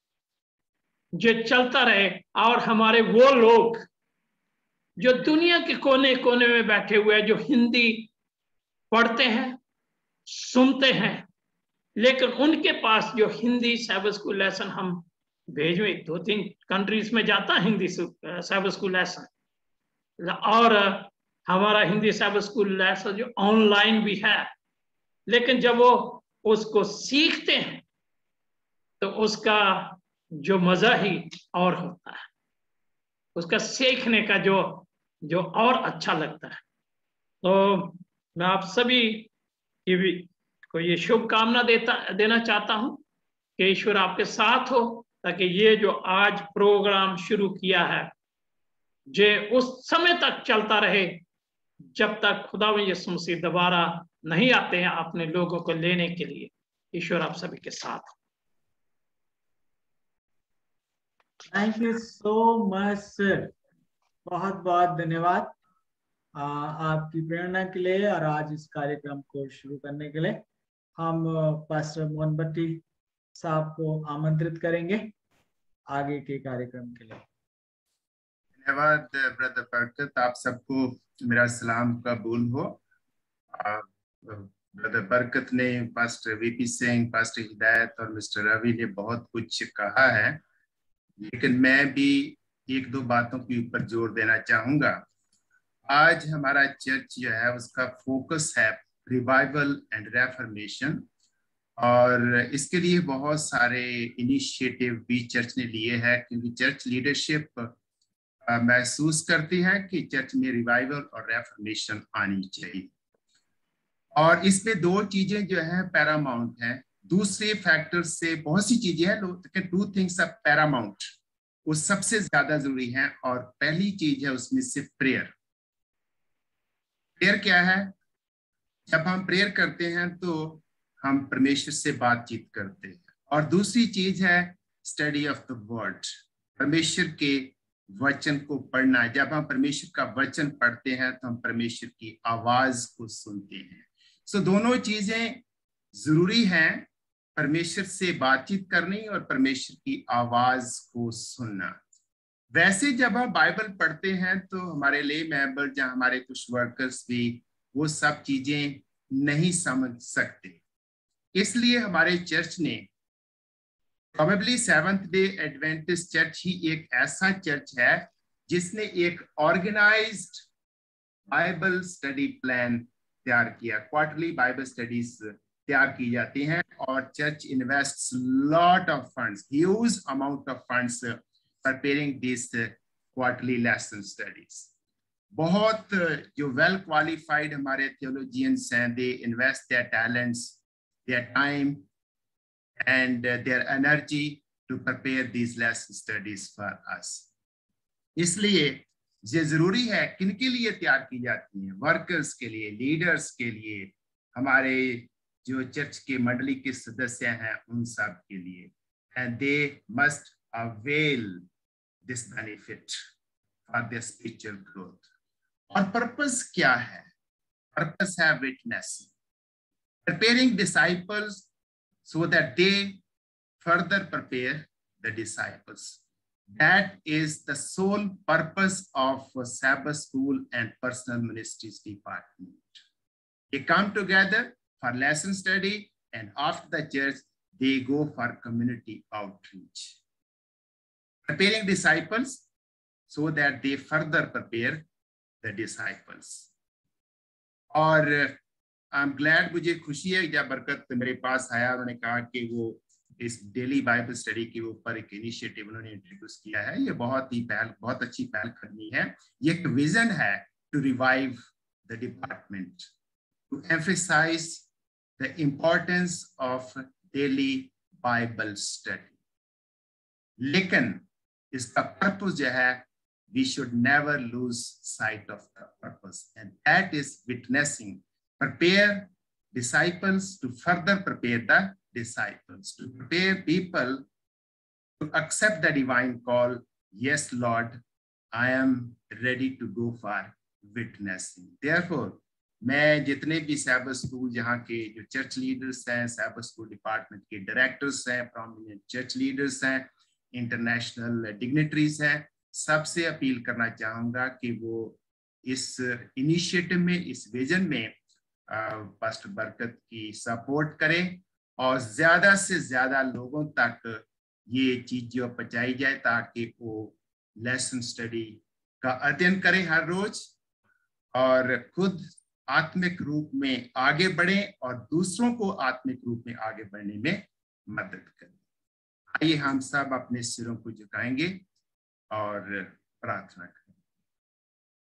जो चलता रहे, और हमारे वो लोग जो दुनिया के कोने कोने में बैठे हुए हैं, जो हिंदी पढ़ते हैं, सुनते हैं, लेकिन उनके पास जो हिंदी साइबर स्कूल लेसन हम भेजे, दो तीन कंट्रीज में जाता है हिंदी साइबर स्कूल लेसन, और हमारा हिंदी साइबर स्कूल लेसन जो ऑनलाइन भी है, लेकिन जब वो उसको सीखते हैं तो उसका जो मजा ही और होता है, उसका सीखने का जो जो और अच्छा लगता है। तो मैं आप सभी की भी तो ये शुभकामना देता देना चाहता हूं कि ईश्वर आपके साथ हो, ताकि ये जो आज प्रोग्राम शुरू किया है जे उस समय तक चलता रहे जब तक खुदावंद यीशु मसीह दोबारा नहीं आते हैं अपने लोगों को लेने के लिए। ईश्वर आप सभी के साथ हो। Thank you so much sir, बहुत बहुत धन्यवाद आ, आपकी प्रेरणा के लिए और आज इस कार्यक्रम को शुरू करने के लिए। हम पास्टर मोहन भट्टी साहब को आमंत्रित करेंगे आगे के कार्यक्रम के लिए। धन्यवाद ब्रदर बरकत, आप सबको मेरा सलाम कबूल हो। ब्रदर बरकत ने, पास्टर वीपी सिंह, पास्टर हिदायत और मिस्टर रवि ने बहुत कुछ कहा है, लेकिन मैं भी एक दो बातों के ऊपर जोर देना चाहूंगा। आज हमारा चर्च जो है उसका फोकस है रिवाइवल एंड रेफर्मेशन, और इसके लिए बहुत सारे इनिशिएटिव भी चर्च ने लिए हैं, क्योंकि चर्च लीडरशिप महसूस करती है कि चर्च में रिवाइवल और रेफर्मेशन आनी चाहिए। और इसमें दो चीजें जो है पैरामाउंट है, दूसरे फैक्टर से बहुत सी चीजें हैं, टू थिंग्स आर पैरामाउंट, वो सबसे ज्यादा जरूरी है। और पहली चीज है उसमें से प्रेयर। प्रेयर क्या है? जब हम प्रेयर करते हैं तो हम परमेश्वर से बातचीत करते हैं। और दूसरी चीज है स्टडी ऑफ द वर्ड, परमेश्वर के वचन को पढ़ना। जब हम परमेश्वर का वचन पढ़ते हैं तो हम परमेश्वर की आवाज को सुनते हैं। सो दोनों चीजें जरूरी हैं, परमेश्वर से बातचीत करनी और परमेश्वर की आवाज को सुनना। वैसे जब हम बाइबल पढ़ते हैं तो हमारे ले मेंबर या हमारे कुछ वर्कर्स भी वो सब चीजें नहीं समझ सकते, इसलिए हमारे चर्च ने probably seventh day adventist church ही एक ऐसा चर्च है जिसने एक ऑर्गेनाइज्ड बाइबल स्टडी प्लान तैयार किया। क्वार्टरली बाइबल स्टडीज तैयार की जाती हैं और church invests lot of funds, huge amount of funds preparing these uh, quarterly lesson studies. बहुत जो वेल क्वालिफाइड हमारे theologians हैं, they invest their talents, their time and uh, their energy to prepare these lesson studies for us. इसलिए ये जरूरी है किनके लिए तैयार की जाती हैं? वर्कर्स के लिए, लीडर्स के लिए, हमारे जो चर्च के मंडली के सदस्य हैं उन सब के लिए। and they must avail this benefit for their spiritual growth. और पर्पस क्या है? पर्पस है witnessing, preparing disciples so that they further prepare the disciples. That is the sole purpose of Sabbath School and Personal Ministries Department. They come together for lesson study, and after the church, they go for community outreach. Preparing disciples so that they further prepare the disciples. और I'm glad, मुझे खुशी है जब बरकत मेरे पास आया, उन्होंने कहा कि वो इस डेली बाइबल स्टडी के ऊपर एक इनिशिएटिव उन्होंने इंट्रोड्यूस किया है। ये बहुत ही पहल, बहुत अच्छी पहल करनी है। ये एक विजन है to revive the department, to emphasise the importance of daily Bible study. लेकिन इसका पर्पस जो है, we should never lose sight of the purpose, and that is witnessing. Prepare disciples to further prepare the disciples, to prepare people to accept the divine call. Yes, Lord, I am ready to go for witnessing. Therefore, मैं जितने भी Sabbath school जहाँ के जो church leaders हैं, sabbath school department के directors हैं, prominent church leaders हैं, इंटरनेशनल डिग्निटरीज हैं, सबसे अपील करना चाहूंगा कि वो इस इनिशिएटिव में, इस विजन में पास्टर बरकत की सपोर्ट करें और ज्यादा से ज्यादा लोगों तक ये चीज जो पहुंचाई जाए, ताकि वो लेसन स्टडी का अध्ययन करें हर रोज और खुद आत्मिक रूप में आगे बढ़ें और दूसरों को आत्मिक रूप में आगे बढ़ने में मदद करें। आइए हम सब अपने सिरों को झुकाएंगे और प्रार्थना करें।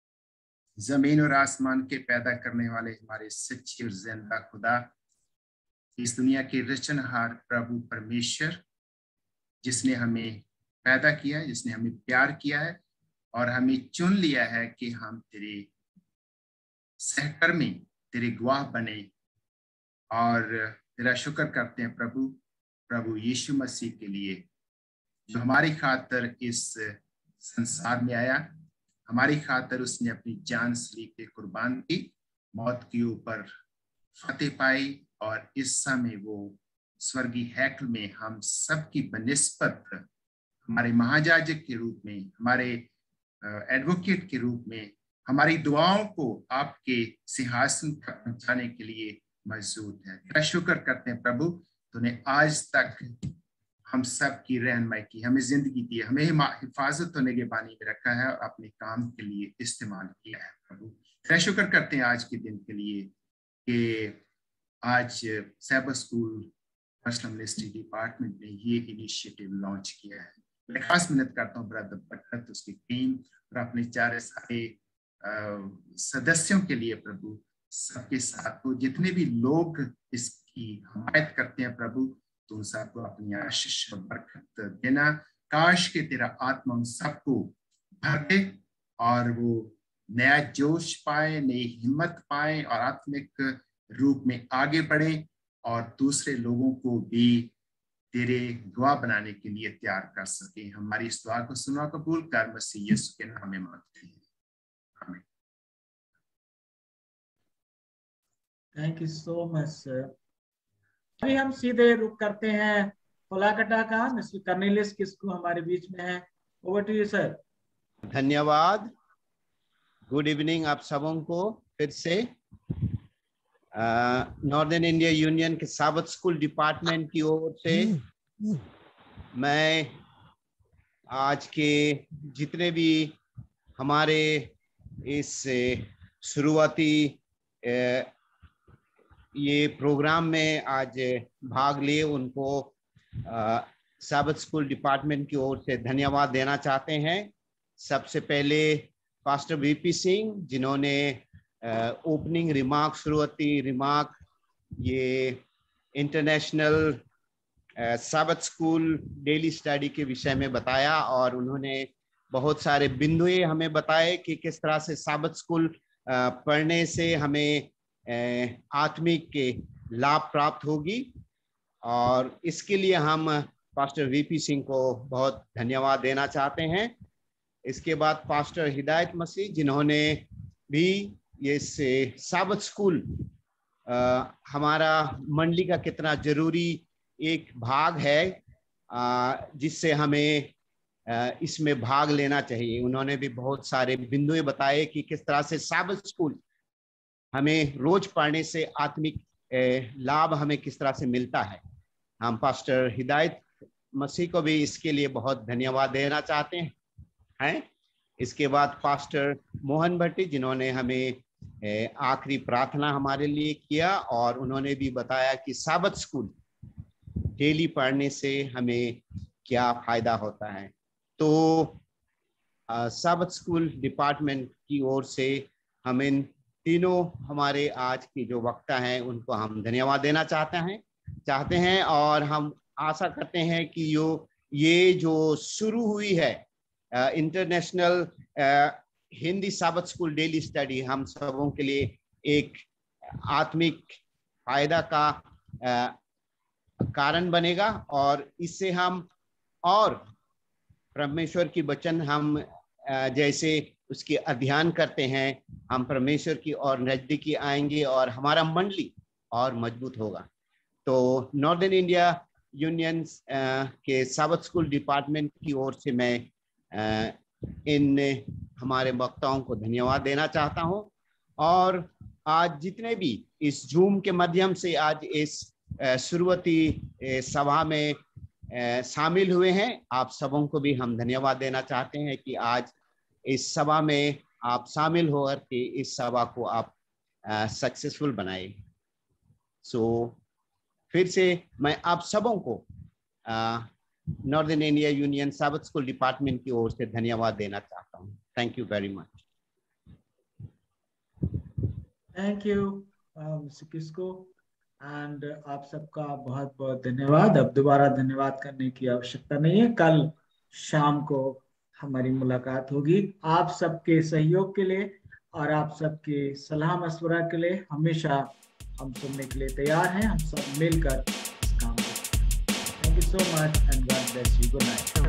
जमीन और आसमान के पैदा करने वाले हमारे सच्चे और जिंदा खुदा, इस दुनिया के रचनहार प्रभु परमेश्वर, जिसने हमें पैदा किया है, जिसने हमें प्यार किया है और हमें चुन लिया है कि हम तेरे सहकर्मी, तेरे गवाह बने, और तेरा शुक्र करते हैं प्रभु प्रभु यीशु मसीह के लिए, जो हमारी खातर इस संसार में आया, हमारी खातर उसने अपनी जान सलीब पे कुर्बान की, मौत के ऊपर फतेह पाई, और इस समय वो स्वर्गीय हैकल में हम सबकी बनिस्बत हमारे महायाजक के रूप में, हमारे एडवोकेट के रूप में, हमारी दुआओं को आपके सिंहासन तक पहुंचाने के लिए मौजूद है। तेरा शुक्र करते हैं प्रभु, तूने आज तक हम सब की रहनुमाई की, हमें जिंदगी दी, हमें हिफाजत और निगहबानी में रखा है और अपने काम के लिए इस्तेमाल किया है प्रभु। तेरा शुक्र करते हैं आज के दिन के लिए कि आज sabbath school personal ministry department ने ये इनिशिएटिव लॉन्च किया है। मैं खास मिन्नत करता हूँ ब्रदर बरकत, उसकी टीम और अपने चारे सारे सदस्यों के लिए प्रभु, सबके साथ तो जितने भी लोग इसकी हमायत करते हैं प्रभु, तो उन सबको अपनी आशीष और बरकत देना। काश के तेरा आत्मा उन सबको भर दे और वो नया जोश पाए, नई हिम्मत पाए और आत्मिक रूप में आगे बढ़े और दूसरे लोगों को भी तेरे गवाह बनाने के लिए तैयार कर सके। हमारी इस दुआ को सुना कबूल कर, मसीह यीशु के नाम में मांगते हैं, आमीन। Thank you so much sir. अभी हम सीधे रुक करते हैं कोलाकटा का। मिस्टर कर्नेलियस किस्कू हमारे बीच में है। Over to you sir. धन्यवाद। गुड इवनिंग आप सबों को फिर से। नॉर्दर्न इंडिया यूनियन के साबत स्कूल डिपार्टमेंट की ओर से मैं आज के जितने भी हमारे इस शुरुआती ये प्रोग्राम में आज भाग लिए, उनको साबत स्कूल डिपार्टमेंट की ओर से धन्यवाद देना चाहते हैं। सबसे पहले पास्टर वीपी सिंह, जिन्होंने ओपनिंग रिमार्क, शुरुआती रिमार्क ये international sabbath school daily study के विषय में बताया, और उन्होंने बहुत सारे बिंदुए हमें बताए कि किस तरह से साबत स्कूल पढ़ने से हमें आत्मिक के लाभ प्राप्त होगी, और इसके लिए हम पास्टर वीपी सिंह को बहुत धन्यवाद देना चाहते हैं। इसके बाद पास्टर हिदायत मसीह, जिन्होंने भी ये से साबत स्कूल आ, हमारा मंडली का कितना जरूरी एक भाग है, आ, जिससे हमें आ, इसमें भाग लेना चाहिए। उन्होंने भी बहुत सारे बिंदुए बताए कि किस तरह से साबत स्कूल हमें रोज पढ़ने से आत्मिक लाभ हमें किस तरह से मिलता है। हम पास्टर हिदायत मसीह को भी इसके लिए बहुत धन्यवाद देना चाहते हैं। इसके बाद पास्टर मोहन भट्टी, जिन्होंने हमें आखिरी प्रार्थना हमारे लिए किया, और उन्होंने भी बताया कि साबत स्कूल डेली पढ़ने से हमें क्या फायदा होता है। तो साबत स्कूल डिपार्टमेंट की ओर से हम इन तीनों हमारे आज की जो वक्ता हैं उनको हम धन्यवाद देना चाहते हैं चाहते हैं और हम आशा करते हैं कि यो ये जो शुरू हुई है इंटरनेशनल हिंदी साबत स्कूल डेली स्टडी हम सबों के लिए एक आत्मिक फायदा का आ, कारण बनेगा, और इससे हम और परमेश्वर की वचन हम आ, जैसे उसकी अध्ययन करते हैं, हम परमेश्वर की और नजदीकी आएंगे और हमारा मंडली और मजबूत होगा। तो नॉर्दर्न इंडिया यूनियन के साबत स्कूल डिपार्टमेंट की ओर से मैं आ, इन हमारे वक्ताओं को धन्यवाद देना चाहता हूं, और आज जितने भी इस जूम के माध्यम से आज इस शुरुआती सभा में शामिल हुए हैं, आप सबों को भी हम धन्यवाद देना चाहते हैं कि आज इस सभा में आप शामिल होकर के इस सभा को आप सक्सेसफुल बनाए। सो फिर से मैं आप सबों को नॉर्दर्न इंडिया यूनियन साबत स्कूल डिपार्टमेंट की ओर से धन्यवाद देना चाहता हूँ। Thank you very much. Thank you mister किस्को। एंड आप सबका बहुत बहुत धन्यवाद। अब दोबारा धन्यवाद करने की आवश्यकता नहीं है। कल शाम को हमारी मुलाकात होगी। आप सबके सहयोग के लिए और आप सबके सलाह मशवरा के लिए हमेशा हम सुनने के लिए तैयार हैं। हम सब मिलकर इस काम को। Thank you so much and God bless you. Good night.